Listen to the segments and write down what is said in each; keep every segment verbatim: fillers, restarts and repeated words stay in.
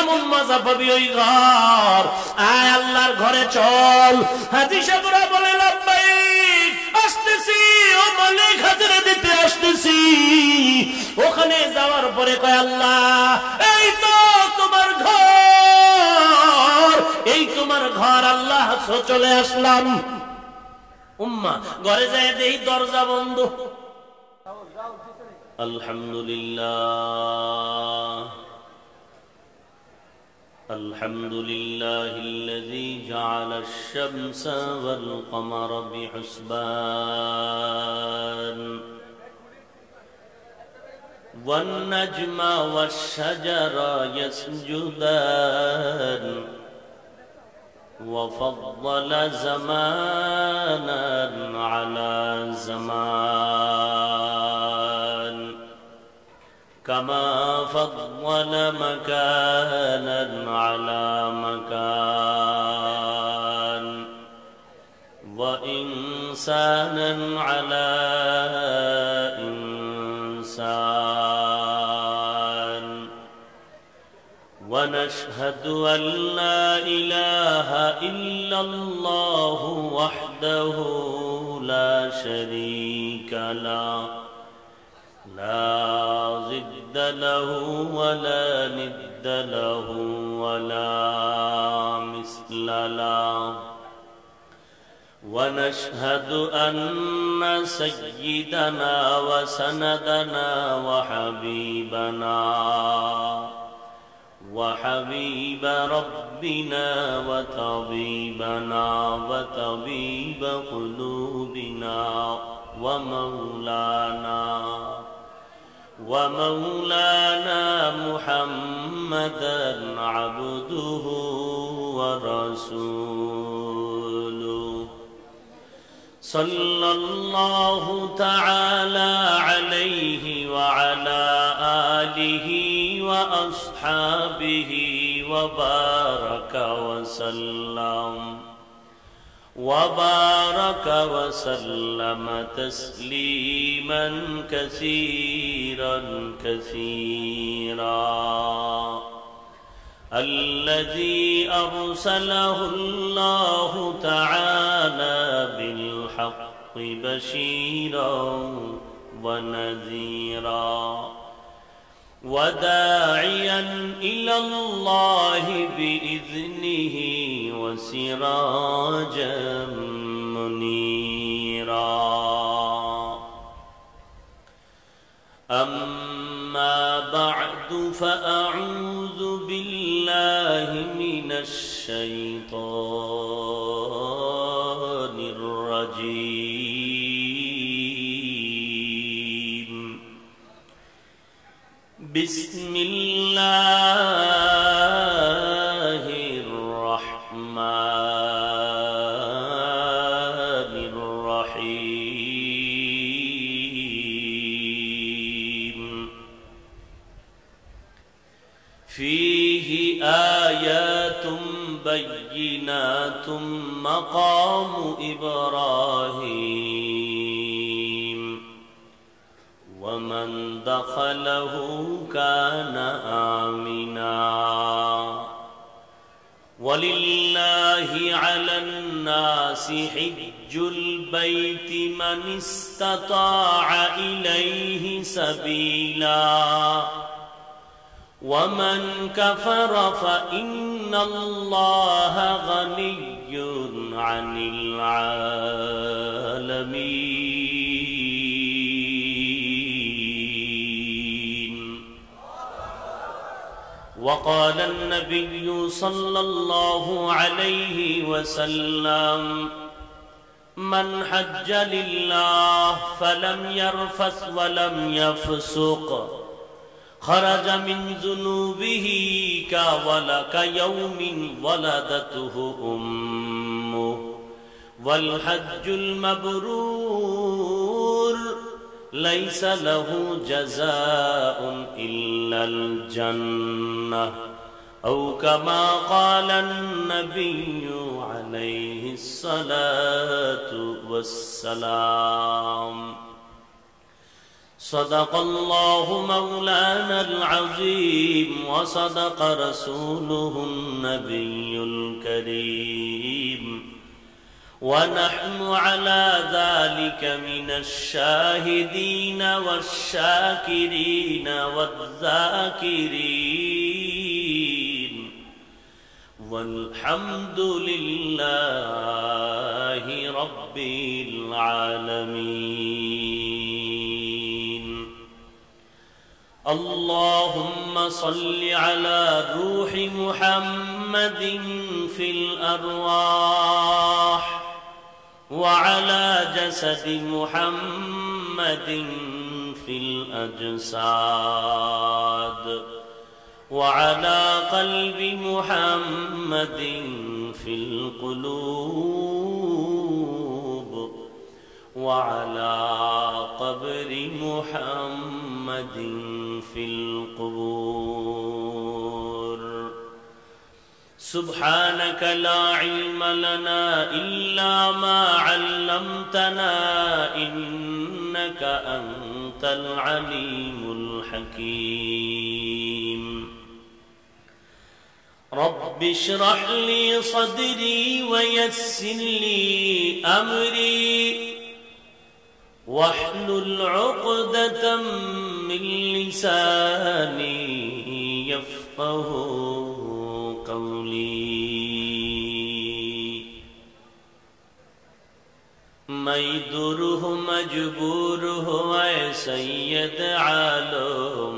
কেমন মজা পাবি ওই ঘর। আয় আল্লাহর ঘরে চল। হাজী সাহেবরা বলে লাব্বাইক, আসতেছি ও মালিক, হাজিরা দিতে আসতেছি। ওখানে যাওয়ার পরে কয় আল্লাহ এই তো তোমার ঘর, এই তোমার ঘর আল্লাহ, চলে আসলাম। উম্মা ঘরে যায় দেই দরজা বন্ধ। আলহামদুলিল্লাহ আলহামদুলিল্লাহিল্লাযী জাআলাশ শামসা ওয়াল কমারা বিহুসবান ওয়ান নাজমা ওয়াশ শাজারা ইয়াসজুদান وفضل زمانا على زمان كما فضل مكانا على مكان وإنسانا على إنسان ونشهد أن لا إله إلا الله وحده لا شريك له لا ضد له ولا ند له ولا مثل له ونشهد أن سيدنا وسندنا وحبيبنا وحبيب ربنا وطبيبنا وطبيب قلوبنا ومولانا ومولانا محمدا عبده ورسوله صلى الله تعالى عليه وعلى آله وأصحابه وبارك وسلم وبارك وسلم تسليما كثيرا كثيرا الذي أرسله الله تعالى بالحق بشيرا ونذيرا وداعيا إلى الله بإذنه وسراجا منيرا أما بعد فأعوذ بالله من الشيطان الرجيم بسم الله الرحمن الرحيم فيه آيات بينات مقام إبراهيم ومن دخله كان آمنا ولله على الناس حج البيت من استطاع إليه سبيلا ومن كفر فإن الله غني عن العالمين. وقال النبي صلى الله عليه وسلم: من حج لله فلم يرفث ولم يفسق خرج من ذنوبه كيوم ولدته أمه. والحج المبرور ليس له جزاء إلا الجنة أو كما قال النبي عليه الصلاة والسلام. صدق الله مولانا العظيم وصدق رسوله النبي الكريم ونحن على ذلك من الشاهدين والشاكرين والذاكرين والحمد لله رب العالمين. اللهم صل على روح محمد في الأرواح وعلى جسد محمد في الأجساد وعلى قلب محمد في القلوب وعلى قبر محمد في القبور. سبحانك لا علم لنا إلا ما علمتنا إنك أنت العليم الحكيم. رب اشرح لي صدري ويسر لي أمري واحلل عقدة من لساني يفقه قولي. ميدور ہو مجبور ہو اے سید عالم،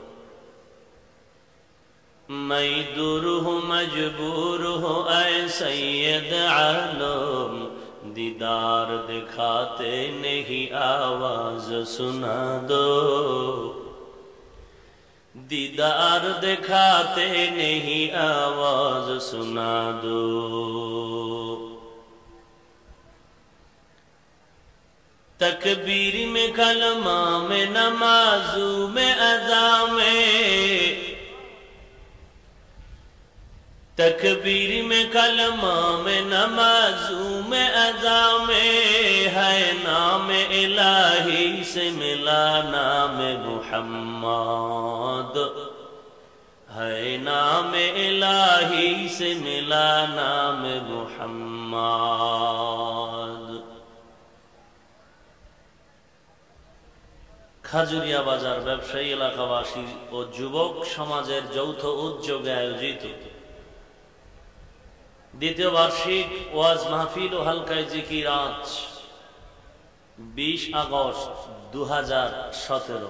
ميدور ہو مجبور ہو اے سید عالم، دیدار دکھاتے نہیں آواز سنا دو، دیدار دکھاتے نہیں آواز سنا دو. تکبیر میں کلمہ میں نمازوں میں اذا میں، تکبیر میں کلمہ میں نمازوں میں اذا میں ہے نام الہی سے ملا نام محمد، ہے نام الہی سے ملا نام محمد. খাজুরিয়া বাজার ব্যবসায়ী এলাকাবাসী ও যুবক সমাজের যৌথ উদ্যোগে আয়োজিত দ্বিতীয় বার্ষিক ওয়াজ মাহফিল ও হালকায় জিকির আজ বিশ আগস্ট দু হাজার সতেরো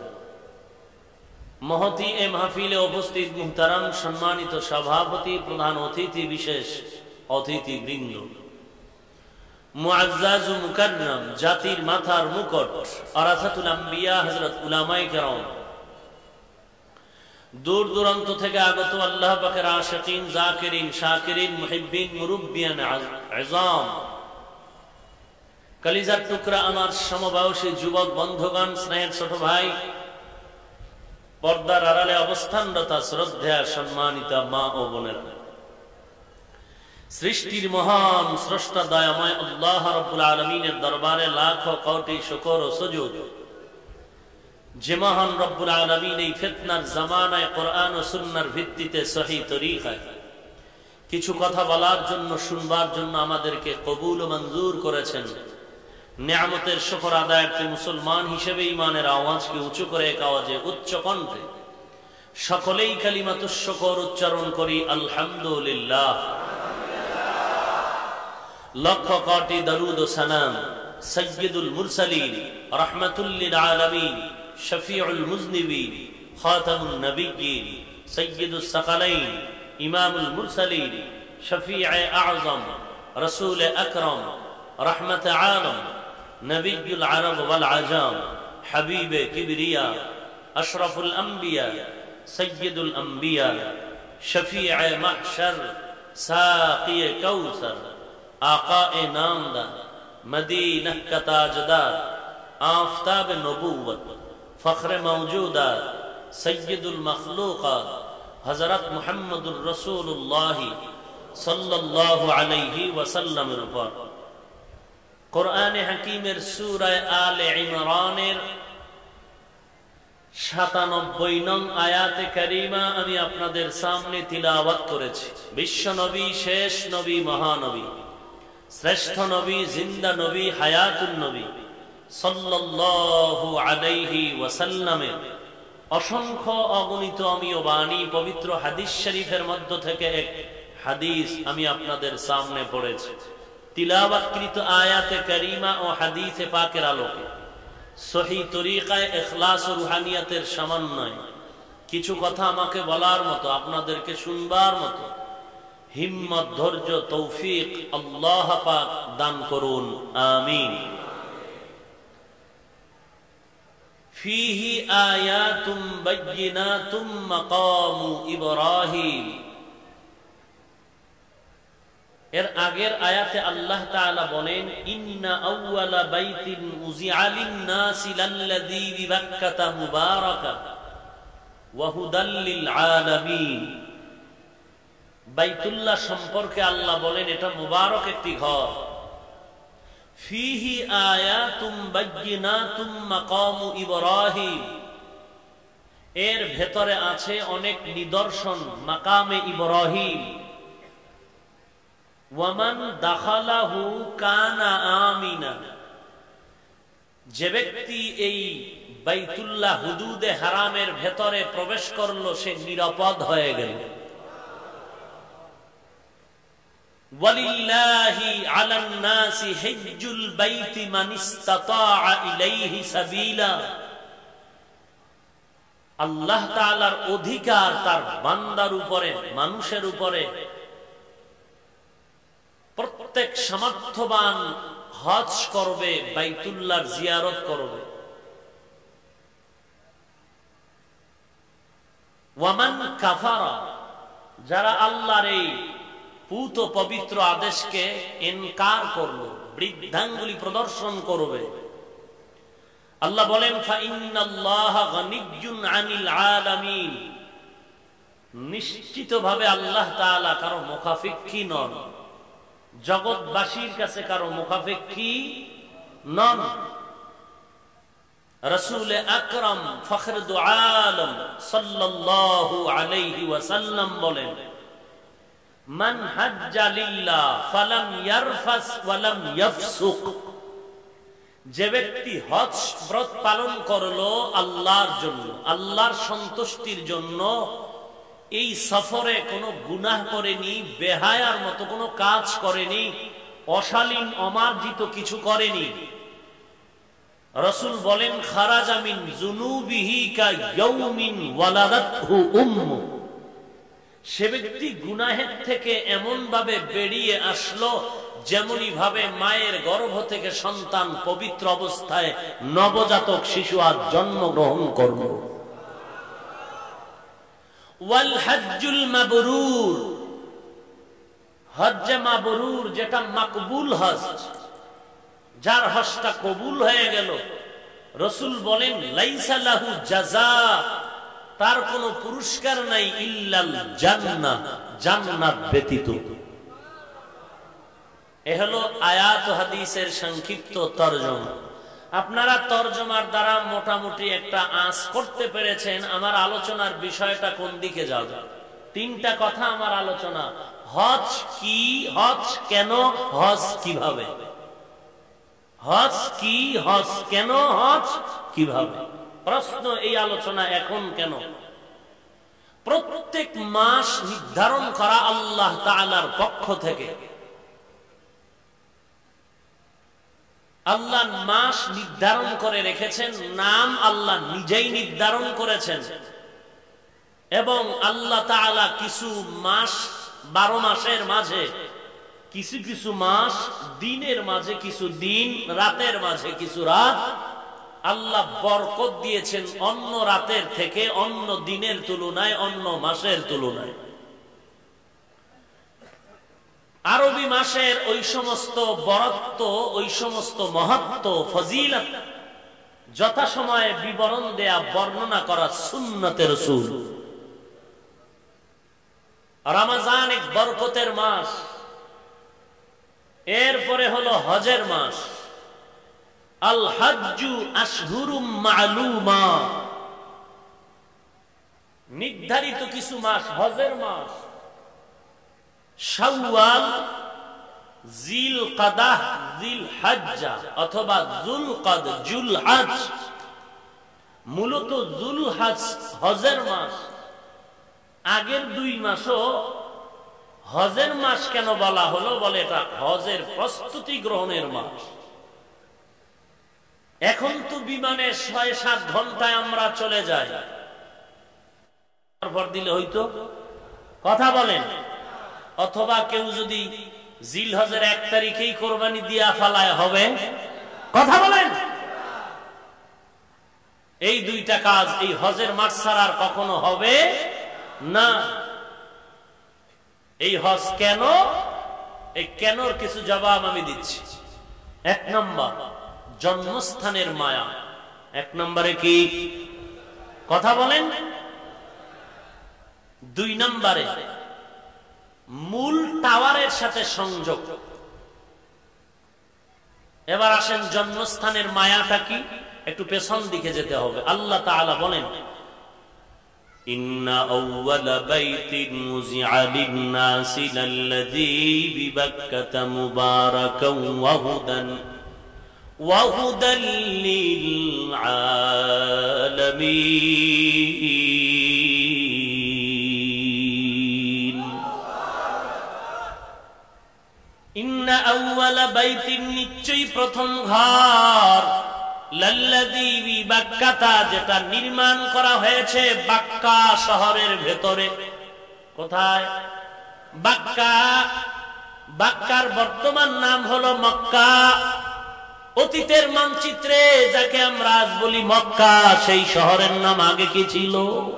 মহতি এ মাহফিলে উপস্থিত মুহতারাম সম্মানিত সভাপতি, প্রধান অতিথি, বিশেষ অতিথি বৃন্দ, মুআজ্জাজ ও মুকাররম, জাতির মাথার মুকুট, আরাফাতুল আম্বিয়া হযরত উলামায়ে কেরাম, দূর দূরান্ত থেকে আগত আল্লাহ পাকের আশিকিন, জাকিরিন, শাকিরিন, মুহিব্বিন, মুরব্বিয়ান আযম, কলিজার টুকরা আমার সমবয়সী যুবক বন্ধুগণ, স্নেহের ছোট ভাই, পর্দার আড়ালে অবস্থানরত শ্রদ্ধেয় সম্মানিত মা ও বোনেরা, সৃষ্টির মহান স্রষ্টা দয়াময় আল্লাহ রাব্বুল আলামিনের দরবারে লাখো কোটি শুকর ও সুজুদ, যে মহান রব্বুল আলামিন এই ফিতনার জামানায় কোরআন ও সুন্নাহর ভিত্তিতে সহিহ তরিকায় কিছু কথা বলার জন্য, শুনবার জন্য আমাদেরকে কবুল ও মঞ্জুর করেছেন। নিয়ামতের শুকর আদায়ার্থে মুসলমান হিসেবে ঈমানের আওয়াজকে উঁচু করে এক আওয়াজে উচ্চ কণ্ঠে সকলেই কালিমাতুশ শুকর উচ্চারণ করি আলহামদুলিল্লাহ। লক্ষ কোটি দরুদ ও সালাম সাইয়্যিদুল মুরসালিন, রাহমাতুল লিল আলামিন, শফিউল মুজনিবিন, খাতামুন নবিয়্যিন, সাইয়্যিদুস সাকালাইন, ইমামুল মুরসালিন, শফিয়ে আযম, রাসূল আকরাম, রহমত আলম, নবিয়্যুল আরব ওয়াল আজম, হাবিবে কিবরিয়া, আশরাফুল আম্বিয়া, সাইয়্যিদুল আম্বিয়া, শফিয়ে মাহশর, সাকিয়ে কাউসার, आक़ाए नामदार, मदीना का ताजदार, आफ़ताब नबूवत, फ़ख्र मौजूदात, सय्यदुल मखलूक़ात, हज़रत मुहम्मदुर रसूलुल्लाह सल्लल्लाहु अलैहि वसल्लम पर कुरआन हकीमेर सूरा आले इमरानेर সাতানব্বই নং আয়াতে কারিমা আমি আপনাদের সামনে তিলাওয়াত করেছি। বিশ্ব নবী, শেষ নবী, মহানবী, শ্রেষ্ঠ নবী, জিন্দা নবী, হায়াতুন নবী সাল্লাল্লাহু আলাইহি ওয়াসাল্লামের অসংখ্য অগণিত অমীয় বাণী পবিত্র হাদিস শরীফের মধ্য থেকে এক হাদিস আমি আপনাদের সামনে পড়েছি। তিলাওয়াতকৃত আয়াতে কারিমা ও হাদিসে পাকের আলোকে সহি তরিকায় ইখলাস ও রুহানিয়াতের সমন্বয় কিছু কথা আমাকে বলার মতো, আপনাদেরকে শুনবার মতো হিম্মত, ধৈর্য, তৌফিক আল্লাহ পাক দান করুন, আমিন। ফীহি আয়াতুম বায়্যিনাতুম মাকামু ইব্রাহিম। এর আগের আয়াতে আল্লাহ তাআলা বলেন, ইন্না আউওয়ালা বাইতিন উযিআ লিন-নাসি লাল্লাযী বিবাক্কাতা মুবারাকান ওয়া হুদাল লিল আলামিন। বাইতুল্লাহ সম্পর্কে আল্লাহ বলেন এটা মুবারক একটি ঘর। ফীহি আয়াতুম বায়্যিনাতুম মাকামু ইব্রাহিম, এর ভেতরে আছে অনেক নিদর্শন মাকামে ইব্রাহিম। ওয়ামান দাখালাহু কানা আমিনা, যে ব্যক্তি এই বাইতুল্লাহ হুদুদে হারামের ভেতরে প্রবেশ করলো সে নিরাপদ হয়ে গেল। ওয়ালিল্লাহি আলান নাসি হিজ্জুল বাইতি মান ইসতাতাআ ইলাইহি সাবিলা, আল্লাহ তাআলার অধিকার তার বান্দার উপরে, মানুষের উপরে। প্রত্যেক সামর্থ্যবান হজ করবে, বাইতুল্লাহর জিয়ারত করবে। ওয়ামান কাফারা, যারা আল্লাহর এই পূত পবিত্র আদেশকে ইনকার করলো, বৃদ্ধাঙ্গুলি প্রদর্শন করবে। আল্লাহ বলেন, ফাইন্নাল্লাহা গানিয়্যুন আনিল আলামিন, নিশ্চিতভাবে আল্লাহ তাআলা কারো মুখাফিক্ষী নন, জগৎবাসীর কাছে কারো মুখাফিক্ষী নন। রাসূল আকরাম ফখর দু আলম সাল্লাল্লাহু আলাইহি ওয়াসাল্লাম বলেন, মান হাজ্জা লিল্লাহ ফালাম ইয়ারফাস ওয়ালাম ইয়াফসুক, যে ব্যক্তি হজ ব্রত পালন করলো আল্লাহর জন্য, আল্লাহর সন্তুষ্টির জন্য, এই সফরে কোনো গুনাহ করেনি, বেহায়ার মতো কোনো কাজ করেনি, অশালীন অমার্জিত কিছু করেনি। রাসূল বলেন, খারাজা মিন যুনুবিহি কা ইয়াউমিন ওয়ালাদাতহু উম্মু, সে ব্যক্তি গুনাহের থেকে এমন ভাবে বেরিয়ে আসলো যেমনি ভাবে মায়ের গর্ভ থেকে সন্তান পবিত্র অবস্থায় নবজাতক শিশু আজ জন্মগ্রহণ করলো। ওয়াল হজ্জুল মাবরুর, হজ্জে মাবরুর, যেটা মাকবুল হজ, যার হজটা কবুল হয়ে গেল। রাসূল বলেন, লাইসা লাহু জাযা, তার কোনো পুরস্কার নাই, ইল্লাল জান্নাহ, জান্নাত ব্যতীত। এ হলো আয়াত ও হাদিসের সংক্ষিপ্ত তরজমা। আপনারা তরজমার দ্বারা মোটামুটি একটা আঁচ করতে পেরেছেন আমার আলোচনার বিষয়টা কোন দিকে যাবে। তিনটা কথা আমার আলোচনা: হজ কি, হজ কেন, হজ কিভাবে। হজ কি, হজ কেন, হজ কিভাবে। প্রশ্ন, এই আলোচনা এখন কেন? প্রত্যেক মাস নির্ধারণ করা আল্লাহ তাআলার পক্ষ থেকে। আল্লাহ মাস নির্ধারণ করে রেখেছেন, নাম আল্লাহ নিজেই নির্ধারণ করেছেন। এবং আল্লাহ তাআলা কিছু মাস, বারো মাসের মাঝে কিছু কিছু মাস, দিনের মাঝে কিছু দিন, রাতের মাঝে কিছু রাত আল্লাহ বরকত দিয়েছেন অন্য রাতের থেকে, অন্য দিনের তুলনায়, অন্য মাসের তুলনায়। আরবি মাসের ওই সমস্ত বরত্ব, ওই সমস্ত মহত্ব, ফজিলত যথাসময়ে বিবরণ দেয়া, বর্ণনা করা সুন্নতে রাসূল। রমজান এক বরকতের মাস, এরপরে হলো হজের মাস। আল হজ্জু আশহুরুম মা'লুমা, নির্ধারিত কিছু মাস, হজের মাস শাওয়াল, জিল কাদাহ, জিল হজ্জা অথবা জুল কাদ, জুল হজ। মূলত জুল হজ হজের মাস। আগের দুই মাসও হজের মাস কেন বলা হলো? বলে এটা হজের প্রস্তুতি গ্রহণের মাস। এখন তো বিমানে ছয় সাত ঘন্টায় আমরা চলে যাই, তারপর দিলে হইতো, কথা বলেন। অথবা কেউ যদি জিল হজের এক তারিখেই কোরবানি দিয়া ফালায়, হবে, কথা বলেন। এই দুইটা কাজ এই হজের মাস ছাড়া আর কখনো হবে না। এই হজ কেন, এই কেনর কিছু জবাব আমি দিচ্ছি। এক নম্বর জন্মস্থানের মায়া। এক নম্বরে কি, কথা বলেন। দুই নম্বরে মূল টাওয়ারের সাথে সংযোগ। এবার আসেন জন্মস্থানের মায়াটা কি, একটু পেছন দিকে যেতে হবে। আল্লাহ তাআলা বলেন, ইন্না আউওয়ালা বাইতিন মুযিআ লিন-নাসি লাল্লাযী বিবাক্কাতা মুবারাকান ওয়া হুদান ওয়া হুদাল লিল আলামিন। ইন্না আউওয়ালা বাইতিন, নিশ্চয়ই প্রথম ঘর, লাল্লাযী বিবাক্কাতা, যেটা নির্মাণ করা হয়েছে বাক্কা শহরের ভেতরে। কোথায়? বাক্কা। বাক্কার বর্তমান নাম হলো মক্কা। অতীতের মানচিত্রে যাকে আমরা আজ বলি মক্কা, সেই শহরের নাম আগে কি ছিল?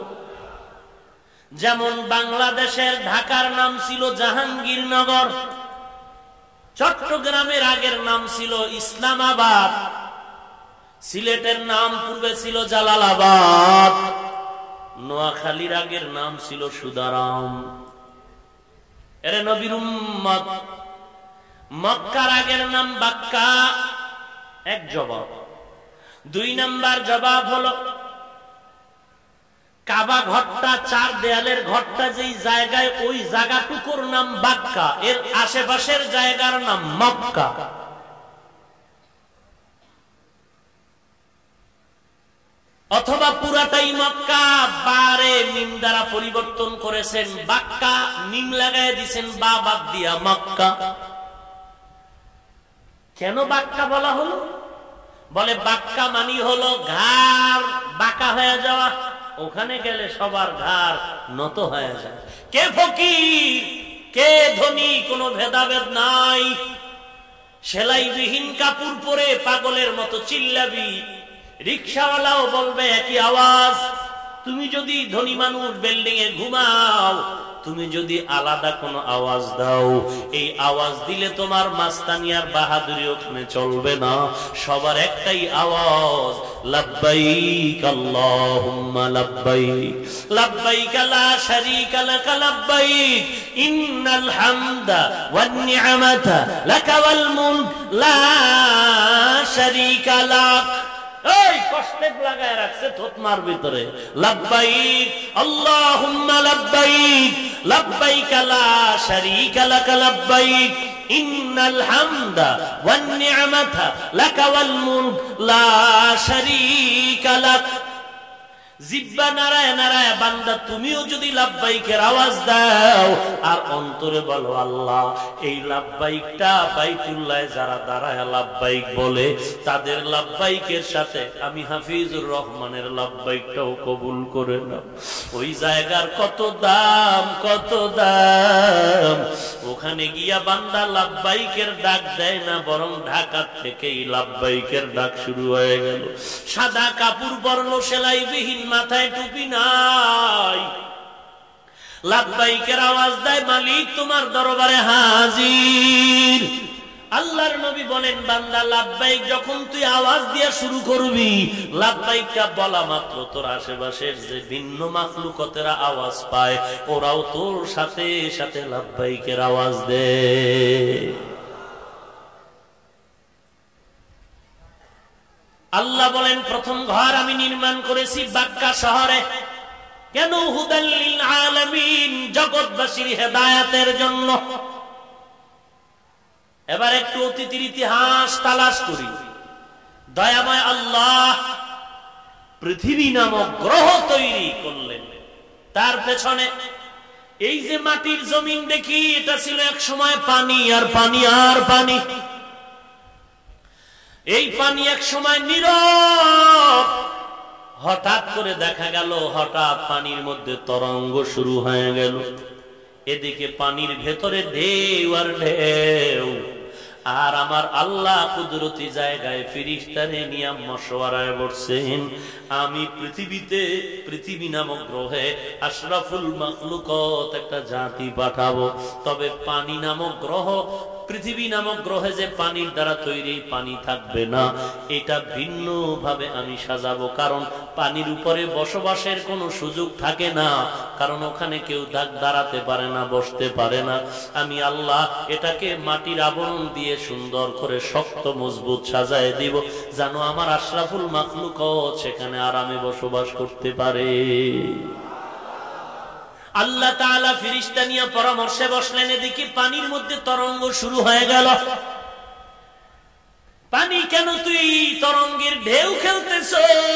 যেমন বাংলাদেশের ঢাকার নাম ছিল জাহাঙ্গীরনগর, চট্টগ্রামের আগের নাম ছিল ইসলামাবাদ, সিলেটের নাম পূর্বে ছিল জালালাবাদ, নোয়াখালীর আগের নাম ছিল সুদারাম। এরে নবীর উম্মত, মক্কার আগের নাম বাক্কা। এক জবাব। দুই নাম্বার জবাব হলো কাবা ঘরটা, চার দেয়ালের ঘরটা যেই জায়গায়, ওই জায়গাটুকুর নাম বাক্কা, এর আশেপাশের জায়গার নাম মক্কা। অথবা পুরাটাই মক্কা, বারে মিম দ্বারা পরিবর্তন করেছেন বাক্কা, মিম লাগায় দিছেন বা বাদ দিয়া মক্কা। কেন বাক্কা বলা হলো? বলে বাক্কা মানি হলো ঘাড় বাঁকা হয়ে যাওয়া, ওখানে গেলে সবার ঘাড় নত হয়ে যায়। কে ফকির কে ধনী কোনো ভেদাভেদ নাই। সেলাইবিহীন কাপড় পরে পাগলের মতো চিল্লাবি, রিকশাওয়ালাও বলবে একই আওয়াজ। তুমি যদি ধনী মানুষ বিল্ডিং এ ঘুমাও, তুমি যদি আলাদা কোনো আওয়াজ দাও, এই আওয়াজ দিলে তোমার মাস্তানিয়ার বাহাদুরি ওখানে চলবে না। সবার একটাই আওয়াজ, লাব্বাইক আল্লাহুম্মা লাব্বাইক, লাব্বাইক লা শারীকা লাক লাব্বাইক, ইন্নাল হামদা ওয়ান নি'মাতা লাকা ওয়াল মুলক লা শারীকা লাক। এই কষ্টে লাগায় রাখছে থতমার ভিতরে, লাব্বাইক আল্লাহুম্মা লাব্বাইক, লাব্বাইক লা শারীকা লাক লাব্বাইক, ইন্নাল হামদা ওয়ান নি'মাতা লাকা ওয়াল মুলক লা শারীকা লাক। জিব্বা নাড়ায় নাড়ায় বান্দা তুমিও যদি লাব্বাইকের আওয়াজ দাও, আর অন্তরে বলো আল্লাহ, এই লাব্বাইকটা বাইতুল্লাহ যারা দাঁড়ায় লাব্বাইক বলে, তাদের লাব্বাইকের সাথে আমি হাফিজুর রহমানের লাব্বাইকটাও কবুল করে নাও। ওই জায়গার কত দাম, কত দাম। ওখানে গিয়া বান্দা লাব্বাইকের ডাক দেয় না, বরং ঢাকা থেকেই লাব্বাইকের ডাক শুরু হয়ে গেল। সাদা কাপড় পরলো, সেলাইবিহীন, মাথায় টুপি নাই, লাব্বাইকের আওয়াজ দেয়, মালিক তোমার দরবারে হাজির। আল্লাহর নবী বলেন, বান্দা লাব্বাইক যখন তুই আওয়াজ দিয়া শুরু করবি, লাব্বাইকটা বলা মাত্র তোর আশেপাশের যে ভিন্ন মাখলুকতেরা আওয়াজ পায়, ওরাও তোর সাথে সাথে লাব্বাইকের আওয়াজ দেয়। আল্লাহ বলেন, প্রথম ঘর আমি নির্মাণ করেছি বাক্কা শহরে। কেন? হুদাল লিল আলামিন, জগৎবাসীর হেদায়েতের জন্য। এবার একটু অতীতের ইতিহাস তালাশ করি। দয়াময় আল্লাহ পৃথিবী নামক গ্রহ তৈরি করলেন, তার পেছনে এই যে মাটির জমিন দেখি, এটা ছিল এক সময় পানি আর পানি আর পানি। এই পানি এক সময় নীরব, হঠাৎ করে দেখা গেল হঠাৎ পানির মধ্যে তরঙ্গ শুরু হয়ে গেল। এদিকে পানির ভেতরে ঢেউ আর ঢেউ, আর আমার আল্লাহ কুদরতি জায়গায় ফেরেশতারে নিয়ে মশওয়ারায় বসছেন, আমি পৃথিবীতে পৃথিবী নামক গ্রহে আশরাফুল মাখলুকাত একটা জাতি পাঠাবো। তবে পানি নামক গ্রহ, পৃথিবী নামক গ্রহে যে পানির দ্বারা তৈরি, পানি থাকবে না, এটা ভিন্ন ভাবে আমি সাজাবো। কারণ পানির উপরে বসবাসের কোনো সুযোগ থাকে না, কারণ ওখানে কেউ দাঁড়াতে পারে না, বসতে পারে না। আমি আল্লাহ এটাকে মাটির আবরণ দিয়ে সুন্দর করে শক্ত মজবুত সাজায় দিব, যেন আমার আশরাফুল মাখলুকাত সেখানে আরামে বসবাস করতে পারে। আল্লাহ তাআলা ফেরেশতা নিয়ে পরামর্শে বসলেন। এদিকে পানির মধ্যে তরঙ্গ শুরু হয়ে গেল। পানি, কেন তুই তরঙ্গের ঢেউ খেলতেছ?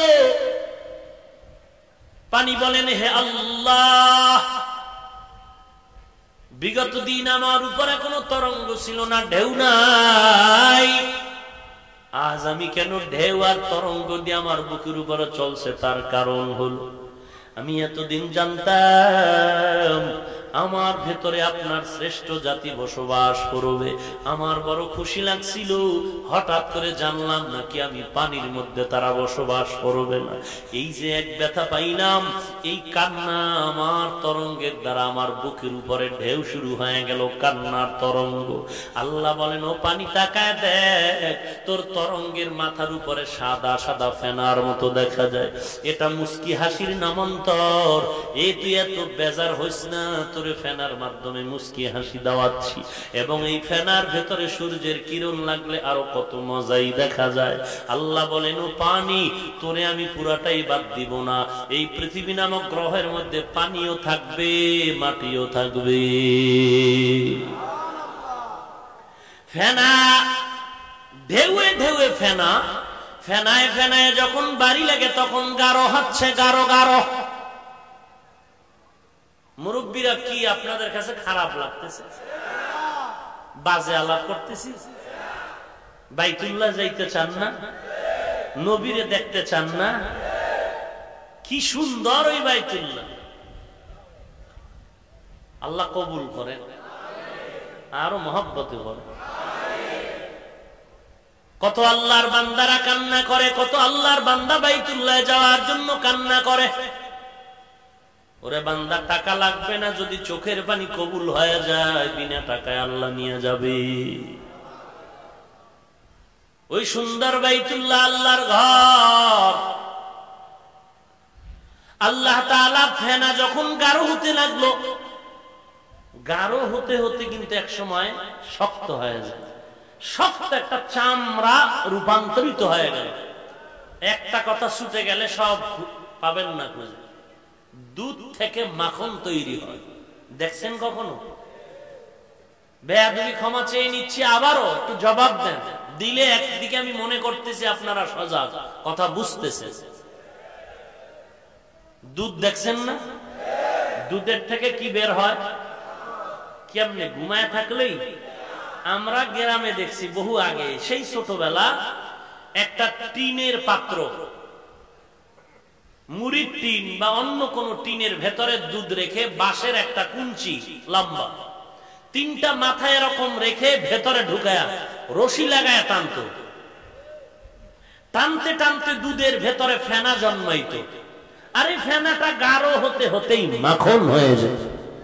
পানি বলেন, হে আল্লাহ, বিগত দিন আমার উপরে কোনো তরঙ্গ ছিল না, ঢেউ নাই। আজ আমি কেন ঢেউ আর তরঙ্গ দিয়ে আমার বুকের উপরে চলছে? তার কারণ হলো আমি এতদিন জানতাম আমার ভেতরে আপনার শ্রেষ্ঠ জাতি বসবাস করবে, আমার বড় খুশি লাগছিল। হঠাৎ করে জানলাম নাকি আমি পানির মধ্যে তারা বসবাস করবে না। এই যে এক ব্যথা পাইলাম, এই কান্না আমার তরঙ্গের দ্বারা আমার বুকের উপরে ঢেউ শুরু হয়ে গেল, কান্নার তরঙ্গ। আল্লাহ বলেন, ও পানি তাকায় দেখ, তোর তরঙ্গের মাথার উপরে সাদা সাদা ফেনার মতো দেখা যায়। এটা মুস্কি হাসির নামান্তর। এ তুই এত বেজার হইস না, তোরে ফেনার মাধ্যমে মুস্কি হাসি দেওয়াচ্ছি, এবং এই ফেনার ভেতরে সূর্যের কিরণ লাগলে আরো কত মজাই দেখা যায়। আল্লাহ বলেন, ও পানি, তোরে আমি পুরাটাই বাদ দিব না। এই পৃথিবী নামক গ্রহের মধ্যে পানিও থাকবে, মাটিও থাকবে। ফেনা, ঢেউয়ে ঢেউয়ে ফেনা, ফেনায় ফেনায় যখন বাড়ি লাগে তখন গাঢ় হচ্ছে, গাঢ় গাঢ়। মুরব্বীরা কি আপনাদের কাছে খারাপ লাগতেছে? বাজে আলাপ করতেছি? বাইতুল্লাহ যাইতে চান না? নবীরে দেখতে চান না? কি সুন্দর ওই বাইতুল্লাহ। আল্লাহ কবুল করেন, আরো মহব্বতে করেন। কত আল্লাহর বান্দারা কান্না করে, কত আল্লাহর বান্দা বাইতুল্লাহ যাওয়ার জন্য কান্না করে। ওরে বান্দা, টাকা লাগবে না, যদি চোখের পানি কবুল হয়ে যায়, বিনা টাকায় আল্লাহ নিয়ে যাবে। ওই সুন্দর বাইতুল্লাহ আল্লাহর ঘর। আল্লাহ তাআলা ফেনা যখন গাঢ় হতে লাগলো, গাঢ় হতে হতে কিন্তু এক সময় শক্ত হয়ে যায়, শক্ত একটা চামড়া রূপান্তরিত হয়ে গেল। একটা কথা ছুটে গেলে সব পাবেন না খুঁজে। দুধ থেকে মাখন তৈরি হয়, দেখছেন কখনো? বেয়াদবি ক্ষমা চেয়ে নিচ্ছি, আবারও একটু জবাব দেন। দিলে একদিকে আমি মনে করতেছি আপনারা সজাগ, কথা বুঝতেছে। দুধ দেখছেন না? দুধের থেকে কি বের হয়? কেমনে? ঘুমায় থাকলেই। আমরা গ্রামে দেখছি বহু আগে, সেই ছোটবেলা, একটা টিনের পাত্র, মুড়ির টিন বা অন্য কোন টিনের ভেতরে দুধ রেখে বাঁশের একটা কুঞ্চি লম্বা, তিনটা মাথায় এরকম রেখে ভেতরে ঢুকায়া রশি লাগায় টানত। টানতে টানতে দুধের ভেতরে ফেনা জন্মাইত। আর এই ফেনাটা গাঢ় হতে হতেই মাখন হয়ে যেত।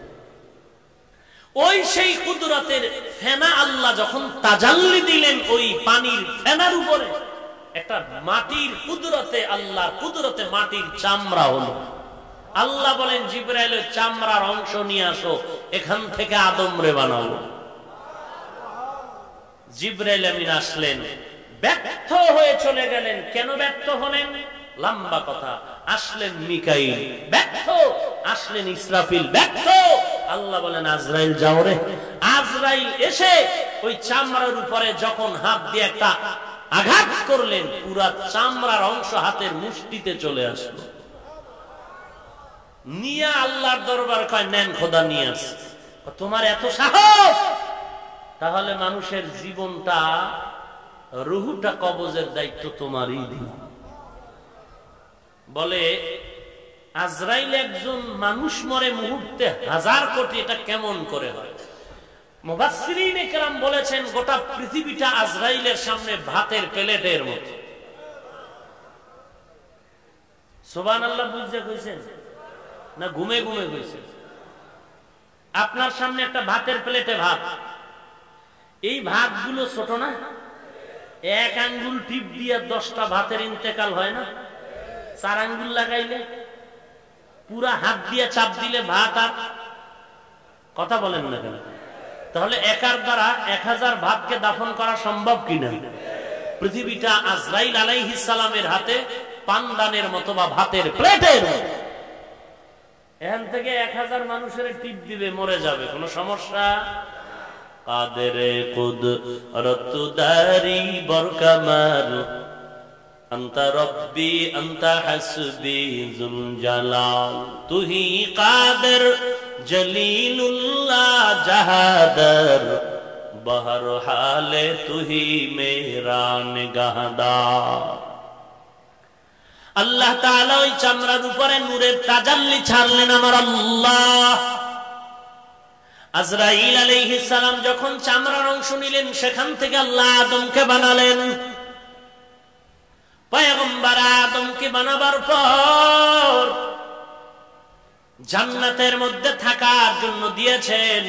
ওই সেই কুদরতের ফেনা আল্লাহ যখন তাজাল্লি দিলেন ওই পানির ফেনার উপরে, একটা মাটির কুদরতে, আল্লাহর কুদরতে মাটির চামড়া হলো। আল্লাহ বলেন, জিবরাইল চামড়ার অংশ নিয়ে আসো, এখান থেকে আদম রে বানাবো। জিবরাইল আমিন আসলেন, ব্যর্থ হয়ে চলে গেলেন। কেন ব্যর্থ হলেন? লম্বা কথা। আসলেন মিকাইল, ব্যর্থ। আসলেন ইসরাফিল, ব্যর্থ। আল্লাহ বলেন আজরাইল যাও রে। আজরাইল এসে ওই চামড়ার উপরে যখন হাত দিয়ে একটা আঘাত করলেন, পুরা চামড়ার অংশ হাতের মুষ্টিতে চলে আসলো। নিয়ে আল্লাহর দরবার কয় নেন খোদা নিয়ে আস। তোমার এত সাহস, তাহলে মানুষের জীবনটা, রুহুটা কবজের দায়িত্ব তোমারই দিন। বলে আজরাইল একজন মানুষ মরে মুহূর্তে হাজার কোটি, এটা কেমন করে হয়? মুফাসসিরিনে কেরাম বলেছেন গোটা পৃথিবীটা আজরাইলের সামনে ভাতের প্লেটের মতো। সুবহানাল্লাহ বুঝতে কইছেন না ঘুমে ঘুমে কইছেন? আপনার সামনে একটা ভাতের প্লেটে ভাত, এই ভাতগুলো ছোট না? এক আঙ্গুল টিপ দিয়ে দশটা ভাতের ইন্তেকাল হয় না? চার আঙ্গুল লাগাইলে, পুরা হাত দিয়ে চাপ দিলে ভাত আর কথা বলেন না কেন? তাহলে একার দ্বারা এক হাজার ভাতকে দাফন করা সম্ভব কিনা? পৃথিবীটা আজরাইল আলাইহিস সালামের হাতে পানদানের মতো বা ভাতের প্লেটের মতো। এখান থেকে এক হাজার মানুষের টিপ দিবে, মরে যাবে, কোনো সমস্যা? কাদেরে কুদরত দারি বরকামাল আনতা রব্বি আনতা হাসবি যুল জালাল তুহি কাদের জলিলুল্লাহ জাহাদার বহর হালে তুহি মেরা নিগাহদার। আল্লাহ তাআলা ওই চামড়ার উপরে নূরের তাজাল্লি ছাড়লেন আমার আল্লাহ। আজরাইল আলাইহিস সালাম যখন চামড়ার অংশ নিলেন, সেখান থেকে আল্লাহ আদমকে বানালেন। পয়গম্বর আদমকে বানাবার পর জান্নাতের মধ্যে থাকার জন্য দিয়েছেন।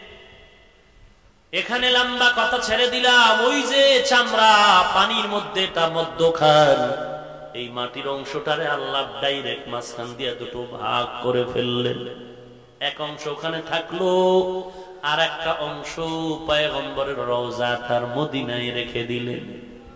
এখানে লম্বা কথা ছেড়ে দিলাম, ওই যে চামড়া পানির মধ্যে তা মধ্যখান, এই মাটির অংশটারে আল্লাহ ডাইরেক্ট মাঝখান দিয়ে দুটো ভাগ করে ফেললেন। এক অংশ ওখানে থাকলো, আর একটা অংশ পয়গম্বরের রওজা তার মদিনায় রেখে দিলেন।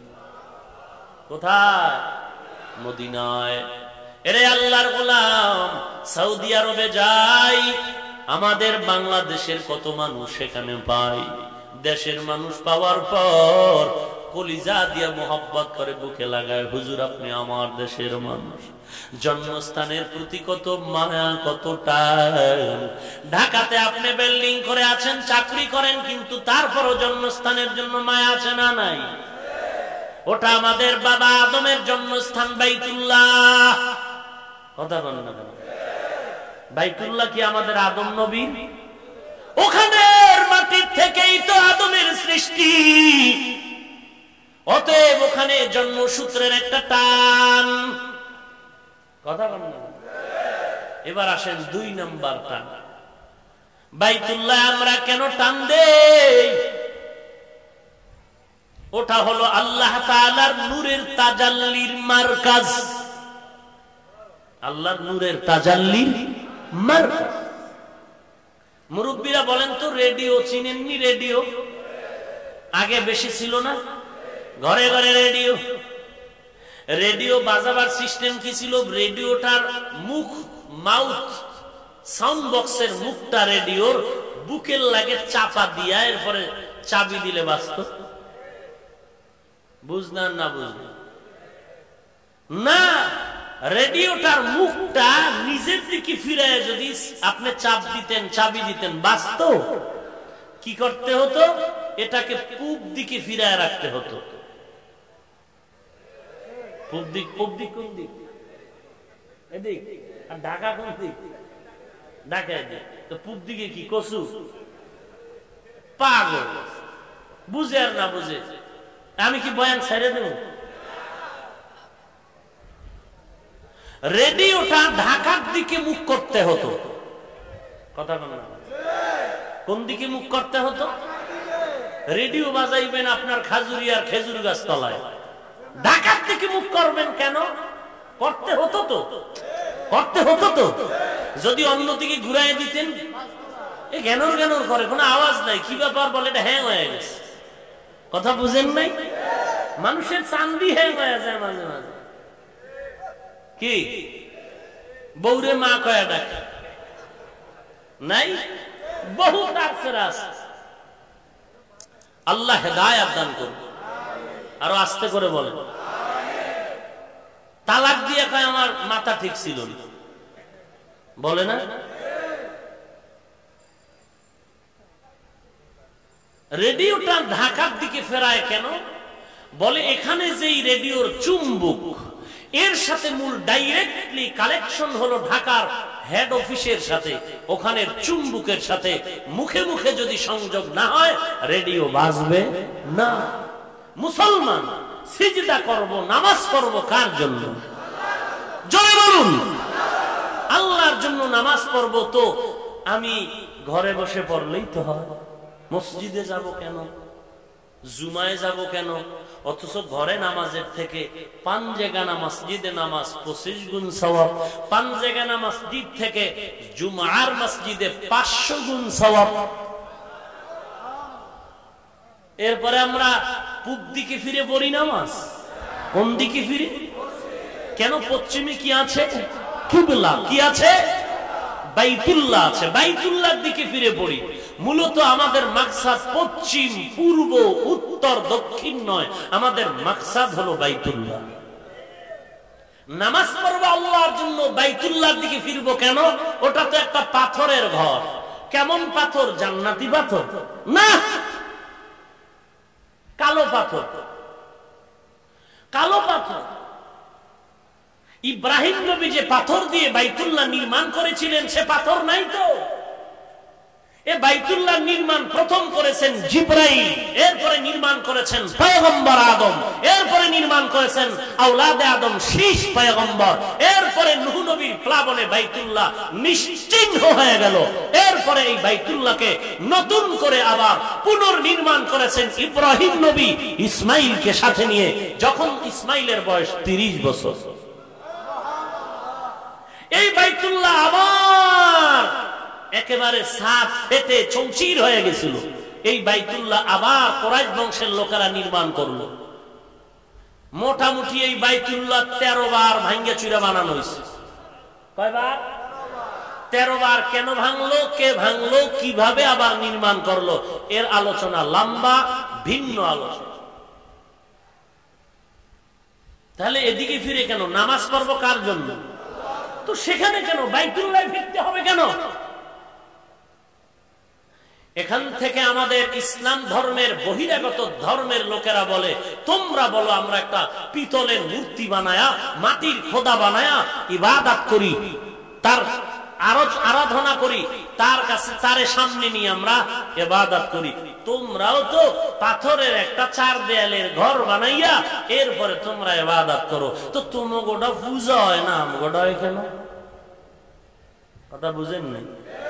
কোথায়? মদিনায়। এরে আল্লাহর গোলাম, সৌদি আরবে যাই, আমাদের বাংলাদেশের কত মানুষ সেখানে পাই। দেশের মানুষ পাওয়ার পর কলিজা দিয়ে মোহাব্বত করে বুকে লাগায়, হুজুর আপনি আমার দেশের মানুষ। জন্মস্থানের প্রতি কত মায়া, কত টান। ঢাকাতে আপনি বিল্ডিং করে আছেন, চাকরি করেন, কিন্তু তারপরও জন্মস্থানের জন্য মায়া আছে না নাই? ওটা আমাদের বাবা আদমের জন্মস্থান বাইতুল্লাহ। কথা বলেন না কেন? বাইতুল্লাহ কি আমাদের আদম নবী? ওখানের মাটির থেকেই তো আদমের সৃষ্টি। অতএব ওখানে জন্মসূত্রের একটা টান। কথা বলেন না? এবার আসেন দুই নাম্বার টান। বাইতুল্লাহ আমরা কেন টান দেই? ওটা হলো আল্লাহ তাআলার নূরের তাজাল্লির মারকাজ। আল্লাহর নূরের তাজাল্লির মারকাজ। মুরব্বীরা বলেন তো, রেডিও চিনেননি? রেডিও আগে বেশি ছিল না? ঘরে ঘরে রেডিও। রেডিও বাজাবার সিস্টেম কি ছিল? রেডিওটার মুখ, মাউথ, সাউন্ড বক্সের মুখটা রেডিওর বুকের লাগে চাপা দিয়া, এরপরে চাবি দিলে বাজতো। বুঝলেন না? বুঝলেন না? রেডিওটার মুখটা নিজের দিকে ফিরে যদি আপনি চাপ দিতেন, চাবি দিতেন, বাজতো। কি করতে হতো? এটাকে পূব দিকে ফিরায় রাখতে হতো। পূব দিক, পূব দিক কোন দিক? এদিক। আর ঢাকা কোন দিক? ঢাকা এদিক। তো পূব দিকে কি কচু? পাগল। বুঝে আর না বুঝে আমি কি বয়ান ছেড়ে দেব? রেডিওটা ঢাকার দিকে মুখ করতে হতো। কথা বল না? কোন দিকে মুখ করতে হতো? রেডিও বাজাইবেন আপনার খাজুরিয়ার খেজুর গাছ তলায়, ঢাকার দিকে মুখ করবেন কেন? করতে হতো তো, করতে হতো তো। যদি অন্যদিকে ঘুরাই দিতেন, এই জ্ঞানর জ্ঞানর করে, কোনো আওয়াজ নাই। কি ব্যাপার বলে? এটা হ্যাং হয়ে গেছে। কথা বুঝেন নাই? মানুষের চান্দি হ্যাং হয়ে যায় মাঝে মাঝে। কি বউরে মা কয়া ডাকে নাই, বহুত আছে রাস্তা। আল্লাহ হেদায়েত দান করুন। আরো আস্তে করে বলেন। তালাক দিয়ে কয় আমার মাথা ঠিক ছিল না, বলে না? রেডিওটা ঢাকার দিকে ফেরায় কেন? বলে এখানে যেই রেডিওর চুম্বক, এর সাথে মূল ডাইরেক্টলি কালেকশন হলো ঢাকার হেড অফিসের সাথে, ওখানে চুম্বকের সাথে মুখে মুখে যদি সংযোগ না হয় রেডিও বাজবে না। মুসলমান সিজদা করব, নামাজ পড়ব কার জন্য? জোরে বলুন। আল্লাহর জন্য নামাজ পড়ব। তো আমি ঘরে বসে পড়লেই তো হয়, মসজিদে যাব কেন, জুমায় যাব কেন? অথচ ঘরে নামাজের থেকে পাঞ্জেগানা মসজিদে নামাজ পঁচিশ গুণ সওয়াব, পাঞ্জেগানা মসজিদ থেকে জুমার মসজিদে পাঁচশো গুণ সওয়াব। এরপরে আমরা পূব দিকে ফিরে পড়ি নামাজ। কোন দিকে ফিরে? কেন? পশ্চিমে কি আছে? কিবলা। কি আছে? বাইতুল্লাহ আছে। বাইতুল্লাহর দিকে ফিরে পড়ি। মূলত আমাদের মাকসাদ পশ্চিম, পূর্ব, উত্তর, দক্ষিণ নয়, আমাদের মাকসাদ হলো বাইতুল্লাহ। নামাজ পড়বো আল্লাহর জন্য, বাইতুল্লাহর দিকে ফিরবো কেন? ওটা তো একটা পাথরের ঘর। কেমন পাথর? জান্নাতি পাথর না, কালো পাথর। কালো পাথর। ইব্রাহিম নবী যে পাথর দিয়ে বাইতুল্লাহ নির্মাণ করেছিলেন, সে পাথর নাই তো। এ বাইতুল্লাহ নির্মাণ প্রথম করেছেন জিবরাইল, এরপরে নির্মাণ করেছেন পয়গম্বর আদম, এরপরে নির্মাণ করেছেন আওলাদে আদম শীষ পয়গম্বর, এরপরে নূহ নবীর প্লাবনে বাইতুল্লাহ নিশ্চিহ্ন হয়ে গেল। এরপরে এই বাইতুল্লাহকে নতুন করে আবার পুনর্নির্মাণ করেছেন ইব্রাহিম নবী ইসমাইলকে সাথে নিয়ে, যখন ইসমাইলের বয়স তিরিশ বছর। এই বাইতুল্লাহ আবার একেবারে সাত ফেটে চৌচির হয়ে গেছিল। এই বাইতুল্লাহ আবার কুরাইশ বংশের লোকেরা নির্মাণ করলো। মোটামুটি এই বাইতুল্লাহ তেরো বার ভাঙ্গে চুরা বানানো হয়েছে। কয়বার? তেরো বার। কেন ভাঙলো, কে ভাঙলো, কিভাবে আবার নির্মাণ করলো, এর আলোচনা লম্বা, ভিন্ন আলোচনা। তাহলে এদিকে ফিরে কেন? নামাজ পড়বো কার জন্য? তো সেখানে কেন বাইতুল্লাহ ফিরতে হবে কেন? এখান থেকে আমাদের ইসলাম ধর্মের বহিরাগত ধর্মের লোকেরা বলে, তোমরা বলো আমরা একটা পিতলের মূর্তি বানায়া, মাটির খোদা বানায়া ইবাদত করি, তার আরাধনা করি, তার কাছে তারে সামনে নিয়ে আমরা ইবাদত করি। তোমরাও তো পাথরের একটা চার দেয়ালের ঘর বানাইয়া এরপরে তোমরা ইবাদত করো। তো তোমার গোটা পূজা হয় না, গোটা হয় কেন? কথা বুঝেন নাই?